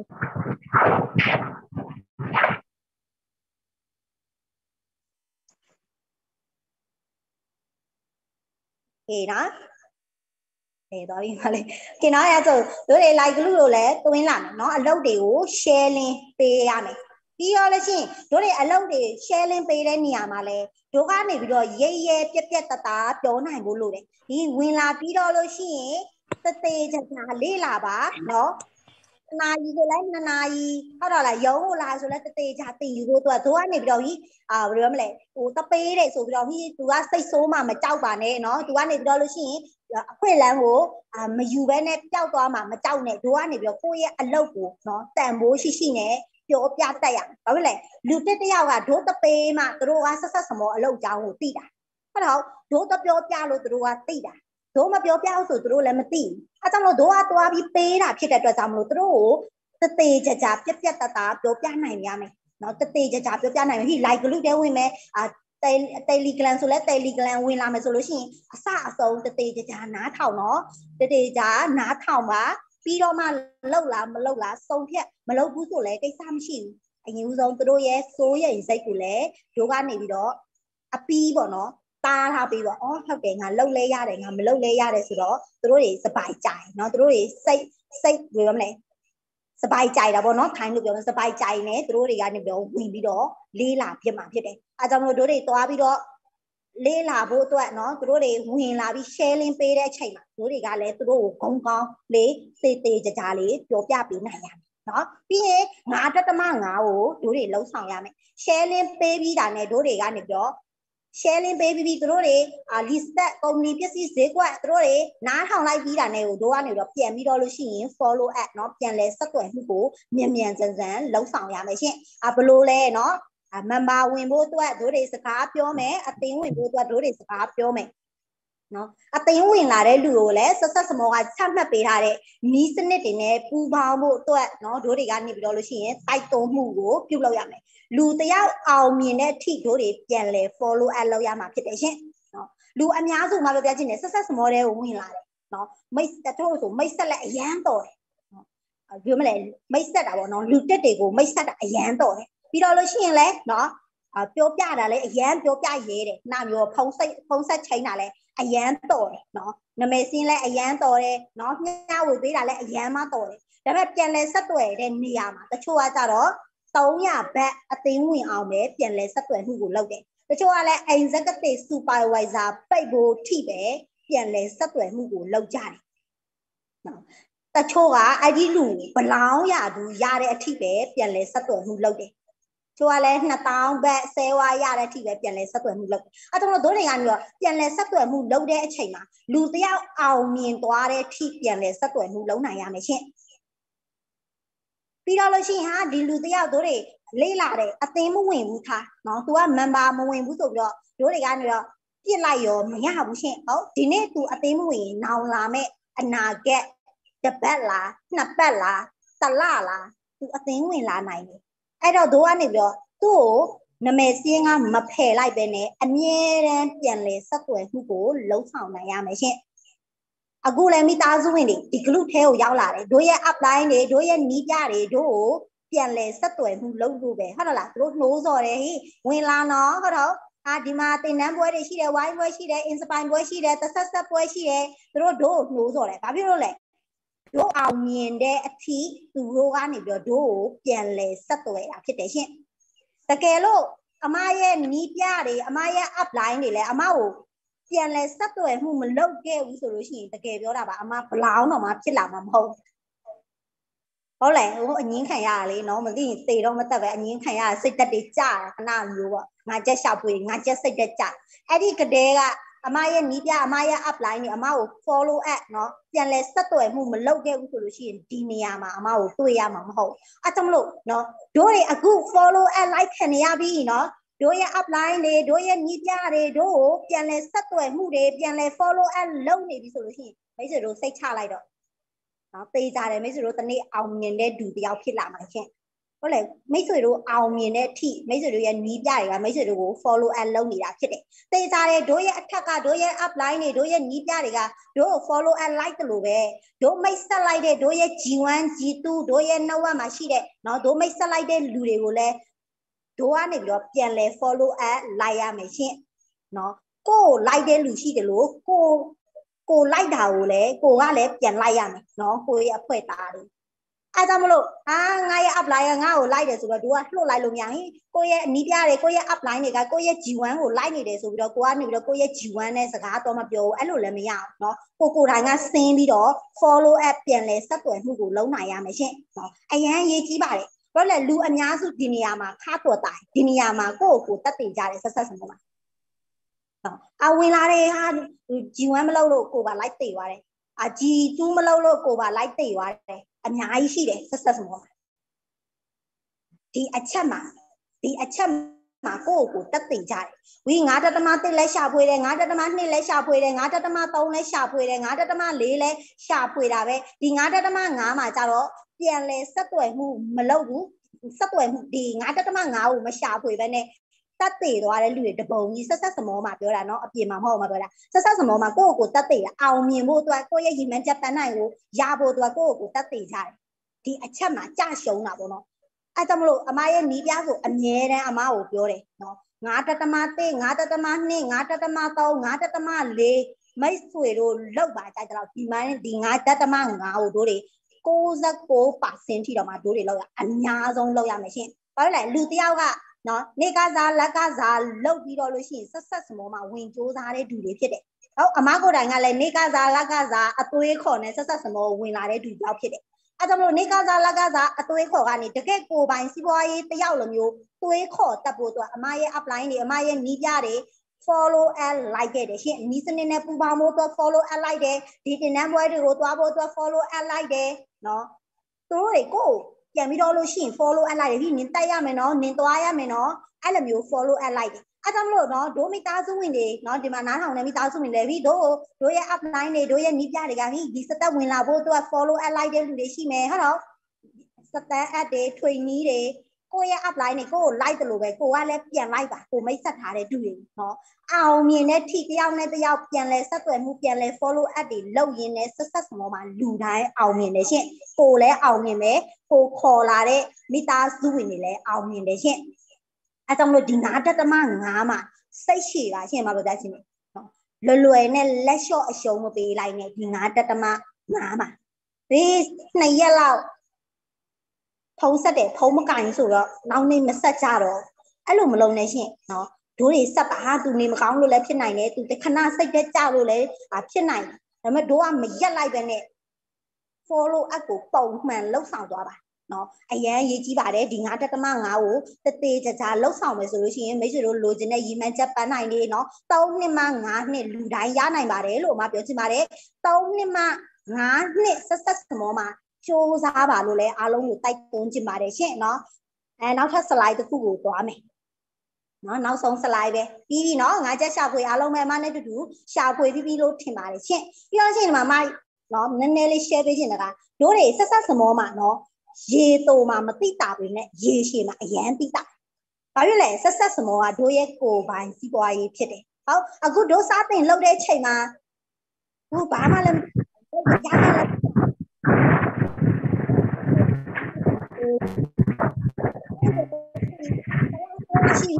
ဟေးနော်တော့ပြီမလေးကင်နော်ရဆိုတို့တွေ like လူလို့လဲသွင်းလာမယ်နော်အလုပ်တွေကို share link ပေးရမယ်ပြီးပြီးတော့လည်းရှင်တို့တွေအလုပ်တွေ sharing ပေးတဲ့နေရာမှာလဲတို့ကနေပြီးတော့ရဲရဲပြက်ပြက်တသားပြောနိုင်ဖို့လို့တယ်ဒီဝင်လာပြီးတော့လို့ရှိရင်တသေးချာလေးလာပါနော်နာရီဆိုလဲ2နာရီဟုတ်တော့လားရုံးကိုလာဆိုလဲတသေးချာတီလို့တို့ကနေပြီးတော့ဟိဘယ်လိုမလဲဟိုတပေးတယ်ဆိုပြီးတော့ဟိသူကစိတ်ဆိုးမှမကြောက်ပါနဲ့နော်သူကနေပြီးတော့လို့ရှိရင်အခွင့်လန်းကိုမယူဘဲနဲ့ပျောက်သွားမှမကြောက်နဲ့တို့ကနေပြီးတော့ကိုယ့်ရဲ့အလုပ်ကိုနော်တန်ဖိုးရှိနဲ့ပြောပြတတ်ရဘာဖြစ်လဲလူတစ်တယောက်ကဒိုးတပေးမှတို့ကဆက်ဆက်စမောအလုပ်ကြောင်းကိုသိတာဟုတ်တော့ဒိုးတပြောပြလို့တို့ကသိတာဒိုးမပြောပြအောင်ဆိုတို့လည်းမသိဘူးအဲကြောင့်လို့ဒိုးကသွားပြီးပေးတာဖြစ်တဲ့အတွက်ကြောင့်မလို့တို့ကိုတသေးကြကြပြက်ပြက်တသားပြောပြနိုင်ရမယ်နော်တသေးကြကြပြောပြနိုင်မယ်ဟိ like ဂလုတဲဝင်မယ်Telegram ဆိုလဲ Telegram ဝင်လာမယ်ဆိုလို့ရှိရင်အစအဆုံးတသေးကြကြနားထောင်နော်တသေးကြနားထောင်ပါပြီးတော့မှလောက်လားမလောက်လားစုံဖြတ်မလောက်ဘူးဆိုလဲကိစ္စမရှိဘူးအရင်ဦးဆုံးတို့ရဲ့စိုးရိမ်စိတ်ကိုလည်းတို့ကနေပြီးတော့အပီးပေါ့နော်တားထားပြီးတော့အော်ဟုတ်တယ်ငါလှုပ်လဲရတယ်ငါမလှုပ်လဲရတယ်ဆိုတော့တို့တွေစပိုက်ကြိုင်เนาะတို့တွေစိတ်ဘယ်လိုမလဲစပိုက်ကြိုင်တာပေါ့เนาะထိုင်းလို့ပြောစပိုက်ကြိုင်နေတို့တွေကနေပြီးတော့ဝင်ပြီးတော့လေးလာဖြစ်မှာဖြစ်တယ်အဲကြောင့်မို့တို့တွေသွားပြီးတော့လေးလာဖို့အတွက်เนาะတို့တွေဝင်လာပြီး sharing ပေးတဲ့အချိန်မှာတို့တွေကလည်းတို့ကိုဂုံကောင်းလေးတေကြကြလေးပြောပြပေးနိုင်ရမယ်เนาะပြီးရင်9.5ကိုတို့တွေလှုပ်ဆောင်ရမယ် sharing ပေးပြီးတာနဲ့တို့တွေကနေပြီးတော့sharing ပေးပြီးတို့တွေlist ကုမ္ပဏီပစ္စည်းဈေးကွက်တို့တွေနားထောင်လိုက်ပြီးတာနဲ့ကိုတို့ကနေတော့ပြန်ပြီးတော့လို့ရှိရင် follow up เนาะပြန်လဲဆက်သွယ်မှုကိုမြန်ဆန်လှုပ်ဆောင်ရမယ်ရှင်ဘယ်လိုလဲเนาะmember ဝင်ဖို့အတွက်တို့တွေစကားပြောမယ်အသင်းဝင်ဖို့အတွက်တို့တွေစကားပြောမယ်နော်အသိဝင်လာတဲ့လူကိုလည်းဆက်ဆက်စမောကချမှတ်ပေးထားတဲ့နီးစနစ်တွေနဲ့ပူးပေါင်းဖို့အတွက်နော်တို့တွေကနေပြီးတော့လို့ရှိရင်တိုက်တွန်းမှုကိုပြုလုပ်ရမယ်လူတယောက်အောင်မြင်တဲ့အထိတို့တွေပြန်လဲ follow up လုပ်ရမှာဖြစ်တယ်ရှင်နော်လူအများစုမှာပြောပြချင်းနဲ့ဆက်ဆက်စမောတွေကိုဝင်လာတယ်နော်မိတ်တို့ဆိုမိတ်ဆက်လက်အရန်တော်တယ်နော်ပြောမလဲမိတ်ဆက်တာပေါ့နော်လူတက်တွေကိုမိတ်ဆက်တာအရန်တော်တယ်ပြီးတော့လို့ရှိရင်လဲနော်ပြောပြတာလဲအရန်ပြောပြရဲတယ်နာမျိုးဖုံးဆက်ချိန်တာလဲအရန်တော်တယ်နော်နမဲစင်းလဲအရန်တော်တယ်နော်မျှဝေပေးတာလဲအရန်မတော်တယ်ဒါပေမဲ့ပြန်လဲဆက်သွယ်တဲ့နေရာမှာတချို့ကကြတော့300ဘတ်အသိန်းဝင်အောင်ပဲပြန်လဲဆက်သွယ်မှုကိုလုပ်တယ်တချို့ကလည်း executive supervisor ပိတ်ဖို့ထိပဲပြန်လဲဆက်သွယ်မှုကိုလုပ်ကြတယ်နော်တချို့ကအဲ့ဒီလူဘလောင်းရသူရတဲ့အထိပဲပြန်လဲဆက်သွယ်မှုလုပ်တယ်ချို့ကလည်း2000ဘတ်10ဝါရတဲ့အထိပဲပြန်လဲဆက်သွယ်မှုလုပ်တယ်အဲတော့တို့တွေကနေတော့ပြန်လဲဆက်သွယ်မှုလုပ်တဲ့အချိန်မှာလူတယောက်အောင်မြင်သွားတဲ့အထိပြန်လဲဆက်သွယ်မှုလုပ်နိုင်ရမယ်ရှင်ပြီးတော့လို့ရှိရင်ဟာဒီလူတယောက်တို့တွေလေးလာတယ်အသင်းမဝင်ဘူးထားနော်သူက member မဝင်ဘူးဆိုပြီးတော့တို့တွေကနေတော့ပြစ်လိုက်ရောမရဘူးရှင်ဟုတ်ဒီနေ့သူအသင်းမဝင်ရင်နောင်လာမဲ့အနာဂတ်တစ်ပတ်လားနှစ်ပတ်လားတစ်လလားသူအသင်းဝင်လာနိုင်တယ်အဲ့တော့တို့ကနေပြီးတော့သူ့ကိုနမဲစင်းကမဖယ်လိုက်ပဲနဲ့အမြဲတမ်းပြန်လဲဆက်သွယ်မှုကိုလှုပ်ဆောင်နိုင်ရမယ်ရှင်အခုလည်းမိသားစုဝင်တွေဒီ group ထဲကိုရောက်လာတယ်တို့ရဲ့ upline တွေတို့ရဲ့နီးပြတွေတို့ကိုပြန်လဲဆက်သွယ်မှုလုပ်လို့ပဲဟုတ်လားတို့နှိုးစော်တယ်ဟိဝင်လာနော်ဟုတ်တော့ဒီမှာတင်နန်းပွဲတွေရှိတယ်ဝိုင်းပွဲရှိတယ် inspire ပွဲရှိတယ်တဆက်ဆက်ပွဲရှိတယ်တို့နှိုးစော်တယ်ဘာဖြစ်လို့လဲတို့အောင်မြင်တဲ့အထိသူတို့ကနေပြီးတော့တို့ကိုပြန်လဲဆက်သွယ်တာဖြစ်တယ်ရှင်တကယ်လို့အမရဲ့နီးပြတွေအမရဲ့ upline တွေလည်းအမကိုပြန်လဲဆက်သွယ်မှုမလုပ်ခဲ့ဘူးဆိုလို့ရှိရင်တကယ်ပြောတာပါအမဘလောင်းတော့မှဖြစ်လာမှာမဟုတ်ဟုတ်လေဟိုအငင်းခံရတာလေနော်မသိရင်သေတော့မတက်ပဲအငင်းခံရစိတ်တက်တွေကြာခဏမျိုးပေါ့ငါချက်ရှောက်ပွေငါချက်စိတ်တက်ကြာအဲ့ဒီကတဲ့ကအမရဲ့နီးပြအမရဲ့ upline တွေအမကို follow up เนาะပြန်လဲဆက်သွယ်မှုမလုပ်ခဲ့ဘူးဆိုလို့ရှိရင်ဒီနေရာမှာအမကိုတွေ့ရမှာမဟုတ်အဲကြောင့်မလို့เนาะတို့တွေအခု follow up like ခံရပြီเนาะတို့ရဲ့ upline တွေတို့ရဲ့နီးပြတွေတို့ကိုပြန်လဲဆက်သွယ်မှုတွေပြန်လဲ follow up လုပ်နေပြီဆိုလို့ရှိရင်မိတ်ဆွေတို့စိတ်ချလိုက်တော့နော်ပေးကြတယ်မိတ်ဆွေတို့တနေ့အောင်မြင်တဲ့သူတယောက်ဖြစ်လာမှာရှင်ဟုတ်လေမိတ်ဆွေတို့အောင်မြင်တဲ့အထိမိတ်ဆွေတို့ရဲ့နီးပြတွေကမိတ်ဆွေတို့ကို follow up လုပ်နေတာဖြစ်တယ်ပေးကြတယ်တို့ရဲ့အထက်ကတို့ရဲ့ upline တွေတို့ရဲ့နီးပြတွေကတို့ကို follow up like တယ်လို့ပဲတို့မိတ်ဆက်လိုက်တဲ့တို့ရဲ့ G1 G2 တို့ရဲ့ network မှာရှိတဲ့နော်တို့မိတ်ဆက်လိုက်တဲ့လူတွေကိုလည်းတို့ကနေပြီးတော့ပြန်လဲ follow up လိုက်ရမယ်ရှင်နော်ကိုလိုက်တဲ့လူရှိတယ်လို့ကိုလိုက်တာကိုလည်းကိုကလည်းပြန်လိုက်ရမယ်နော်ကိုရဲ့အဖွဲ့သားတွေအားကြောင့်မလို့ငါရဲ့ apply ကငါ့ကိုလိုက်တယ်ဆိုတော့ तू ကလှုပ်လိုက်လို့မရဘူးကိုရဲ့နီးပြတယ်ကိုရဲ့ apply တွေကကိုရဲ့ G1 ကိုလိုက်နေတယ်ဆိုပြီးတော့ကိုကနေပြီးတော့ကိုရဲ့ G1 နဲ့စကားတော့မပြောဘူးအဲ့လိုလည်းမရအောင်เนาะကိုတိုင်းကဆင်းပြီးတော့ follow up ပြန်လဲဆက်သွယ်မှုကိုလုံးနိုင်ရမယ်ရှင့်เนาะအရန်ရေးကြီးပါတယ်ဘာလို့လဲလူအများစုဒီနေရာမှာခါတော်တိုင်ဒီနေရာမှာကိုတက်တည်ကြတယ်ဆက်ဆက်စမှာဝင်လာတယ်ဟာ G1 မလုပ်လို့ကိုပါလိုက်တည်သွားတယ်G2 မလုပ်လို့ကိုပါလိုက်တည်သွားတယ်အများကြီးရှိတယ်ဆက်ဆက်စမောဒီအချက်မှာကိုတက်တည်ကြတယ်ဝီ9.1လဲရှာဖွေတယ်9.2လဲရှာဖွေတယ်9.3လဲရှာဖွေတယ်9.4လဲရှာဖွေတာပဲဒီ9.5မှာကြတော့ပြန်လဲဆက်သွယ်မှုမလုပ်ဘူးဆက်သွယ်မှုဒီ9.5ကိုမရှာဖွေပဲနဲ့တက်တည်သွားတဲ့လူတွေတပုံကြီးဆက်ဆက်စမောမှာပြောတာเนาะအပြင်မှာမဟုတ်မှာပြောတာဆက်ဆက်စမောမှာကိုတက်တည်အောင်မြင်ဖို့အတွက်ကိုရဲ့ရည်မှန်းချက်ပန်းနိုင်ကိုရဖို့အတွက်ကိုတက်တည်ကြတယ်ဒီအချက်မှာကြရှုံးတာပေါ့နော်အဲ့ကြောင့်မလို့အမရဲ့နီးပြဆိုအမြဲတမ်းအမကိုပြောတယ်နော်9.1 9.2 9.3 9.4မိတ်ဆွေတို့လောက်ပါကြကြတော့ဒီမိုင်းဒီ9.5ကိုတို့တွေ69%ထိတော့မှတို့တွေလောက်ရအများဆုံးလောက်ရမယ်ရှင်ဘာလို့လဲလူတယောက်ကနော်နေကစားလက်ကစားလောက်ပြီးတော့လို့ရှိရင်ဆက်ဆက်စမောမှာဝင်ကြိုးစားတဲ့သူတွေဖြစ်တယ်ဟုတ်အမကိုတိုင်ကလည်းနေကစားလက်ကစားအသွေးခေါ်နဲ့ဆက်ဆက်စမောဝင်လာတဲ့သူတယောက်ဖြစ်တယ်အဲ့ကြောင့်မလို့နေကစားလက်ကစားအသွေးခေါ်ကနေတကယ့်ကိုပိုင်စီးပွားရေးတယောက်လိုမျိုးသွေးခေါ်တက်ဖို့အတွက်အမရဲ့ apply တွေအမရဲ့နီးပြတွေ follow and like ခဲ့တယ်ရှင်နီးစနစ်နဲ့ပူပေါင်းဖို့အတွက် follow and like တယ်ဒီတင်နန်းပွဲတွေကိုတွားဖို့အတွက် follow and like တယ်နော်သူတို့တွေကိုပြန်ပြီးတော့လို့ရှိရင် follow and like တယ်ဒီနင်တက်ရမယ်နော်နင်သွားရမယ်နော်အဲ့လိုမျိုး follow and like တယ်အဲ့ကြောင့်မလို့နော်ဒိုမိသားစုဝင်တွေနော်ဒီမှာနားထောင်နေမိသားစုဝင်တွေပြီးတို့ရဲ့ apply တွေတို့ရဲ့နီးပြတွေကဒီစတက်ဝင်လာဖို့အတွက် follow and like တဲ့လူတွေရှိမယ်ဟုတ်တော့စတက် add တွေထွေနီးတွေကိုရဲ့ apply တွေကိုလိုက်တယ်လို့ပဲကိုကလည်းပြန်လိုက်ပါကိုမိတ်ဆက်ထားတဲ့သူတွေနော်အောင်မြင်တဲ့ထိတယောက်နဲ့တယောက်ပြန်လဲဆက်သွယ်မှုပြန်လဲ follow up တွေလုပ်ရင်းနဲ့ဆက်ဆက်စမောမှာလူတိုင်းအောင်မြင်တယ်ရှင်ကိုလည်းအောင်မြင်မယ်ကိုခေါ်လာတဲ့မိသားစုဝင်တွေလည်းအောင်မြင်တယ်ရှင်အဲကြောင့်မလို့ဒီ9.5မှာစိတ်ရှည်ပါရှင်မပြောတတ်ရှင်နော်လွယ်နဲ့လက်လျှော့အရှုံးမပေးလိုက်နဲ့ဒီ9.5မှာဒီ2ရက်လောက်ဖုံးဆက်တယ်ဖုံးမကင်ဆိုတော့နောက်နေ့မဆက်ကြတော့အဲ့လိုမလုံးနဲ့ရှင်နော်တို့တွေဆက်ပါသူနေမကောင်းလို့လည်းဖြစ်နိုင်တယ်သူတခဏစိတ်သက်ကြလို့လည်းဖြစ်နိုင်တယ်ဒါပေမဲ့တို့ကမရက်လိုက်ပဲနဲ့ follow up ကိုပုံမှန်လှုပ်ဆောင်သွားပါနော်အရန်ရေးကြည့်ပါတယ်ဒီ9.5ကိုတသေးကြကြလှုပ်ဆောင်မယ်ဆိုလို့ရှိရင်မိတ်ဆွေတို့လိုချင်တဲ့ရည်မှန်းချက်ပန်းနိုင်လေးနော်3နှစ်မှ5နှစ်လူတိုင်းရနိုင်ပါတယ်လို့အမပြောချင်ပါတယ်3နှစ်မှ5နှစ်ဆက်စမောမှာစူးစားပါလို့လည်းအားလုံးကိုတိုက်တွန်းချင်ပါတယ်ရှင့်နော်နောက်ထပ် slide တစ်ခုကိုသွားမယ်နော်နောက်ဆုံး slide ပဲပြီးပြီနော်ငါချက်ရှာဖွေအားလုံးပဲအမနဲ့တူတူရှာဖွေပြီးလို့ထင်ပါတယ်ရှင့်ပြီးတော့ရှင်ဒီမှာနော်နည်းနည်းလေး share ပေးချင်တာကတို့တွေဆက်စမောမှာနော်ရေတိုမှာမတိတာပဲနဲ့ရေရှည်မှာအရန်တိတာဘာဖြစ်လဲဆက်စမောကတို့ရဲ့ကိုယ်ပိုင်စီးပွားရေးဖြစ်တယ်ဟုတ်အခုတို့စားတင်လုပ်တဲ့ချိန်မှာဘူးဘာမှလည်းရရလည်းရှိ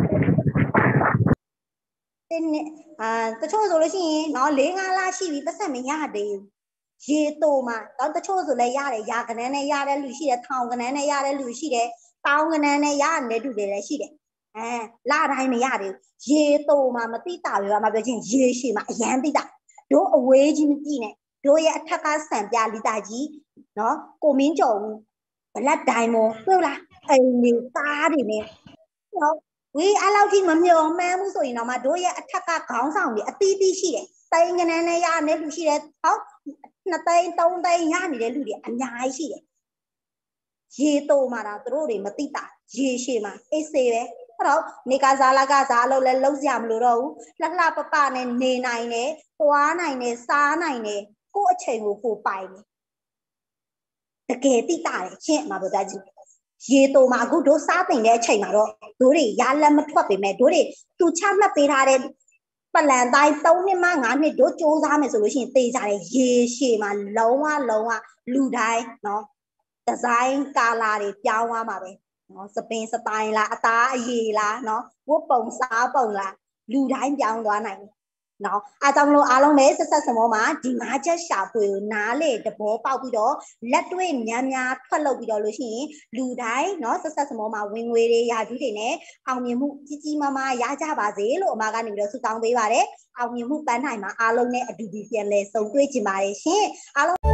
တင်းတချို့ဆိုလို့ရှိရင်နော်4-5လရှိပြီပတ်စံမရသေးဘူးရေတိုမှာတော့တချို့ဆိုလည်းရတယ်ရာကနန်းနဲ့ရတဲ့လူရှိတယ်ထောင်ကနန်းနဲ့ရတဲ့လူရှိတယ်တောင်းကနန်းနဲ့ရတဲ့လူတွေလည်းရှိတယ်လတိုင်းမရသေးဘူးရေတိုမှာမတိတာပဲမပြောချင်းရေရှည်မှာအရန်တိတာတို့အဝေးကြီးမကြည့်နဲ့တို့ရဲ့အထက်ကစံပြလီတာကြီးနော်ကိုမင်းကျော်ဦးဘလက်ဒိုင်မွန်တွေ့လားအိမ်နေသားတွေနဲ့နော်ဝေးအဲ့လောက်ကြီးမမျောမှန်းဘူးဆိုရင်တော့မှတို့ရဲ့အထက်ကခေါင်းဆောင်တွေအတီးတီးရှိတယ်တိန်ကနန်းနဲ့ရတဲ့လူရှိတယ်ဟုတ်2သိန်း3သိန်းရနေတဲ့လူတွေအများကြီးရှိတယ်ရေတိုမှာတော့သူတို့တွေမသိတာရေရှည်မှာအေးစေးပဲအဲ့တော့နေကစားလကစားလို့လဲလုံးစရာမလိုတော့ဘူးလှလှပပနဲ့နေနိုင်တယ်သွားနိုင်တယ်စားနိုင်တယ်ကိုယ့်အချိန်ကိုကိုပိုင်တယ်တကယ်သိတာတယ်ရှင့်မှာပြောတတ်ကြည့်ရေတိုမှာအခုတို့စားတင်တဲ့အချိန်မှာတော့တို့တွေရလက်မထွက်ပေမဲ့တို့တွေသူချမှတ်ပေးထားတဲ့ပလန်တိုင်း3နှစ်မှ5နှစ်တို့စ조사မယ်ဆိုလို့ရှိရင်တေးကြတယ်ရေရှည်မှာလုံးဝလူတိုင်းเนาะဒီဇိုင်းကာလာတွေပြောင်းသွားမှာပဲเนาะစပင်စတိုင်လားအသားအရည်လားเนาะဝတ်ပုံစားပုံလားလူတိုင်းပြောင်းသွားနိုင်တယ်နော်အားကြောင့်မလို့အားလုံးပဲဆက်ဆက်စမောမှာဒီ၅ချက်ရှာဖွေကိုနားလေတဘောပေါက်ပြီးတော့လက်တွေ့များများထွက်လုပ်ပြီးတော့လို့ရှိရင်လူတိုင်းနော်ဆက်ဆက်စမောမှာဝင်ငွေတွေရာထူးတွေနဲ့အောင်မြင်မှုကြီးကြီးမားမားရကြပါစေလို့အမကနေပြီးတော့ဆုတောင်းပေးပါတယ်အောင်မြင်မှုပန်းနိုင်မှာအားလုံးနဲ့အတူတူပြန်လဲဆုံတွေ့ကြပါတယ်ရှင်အားလုံး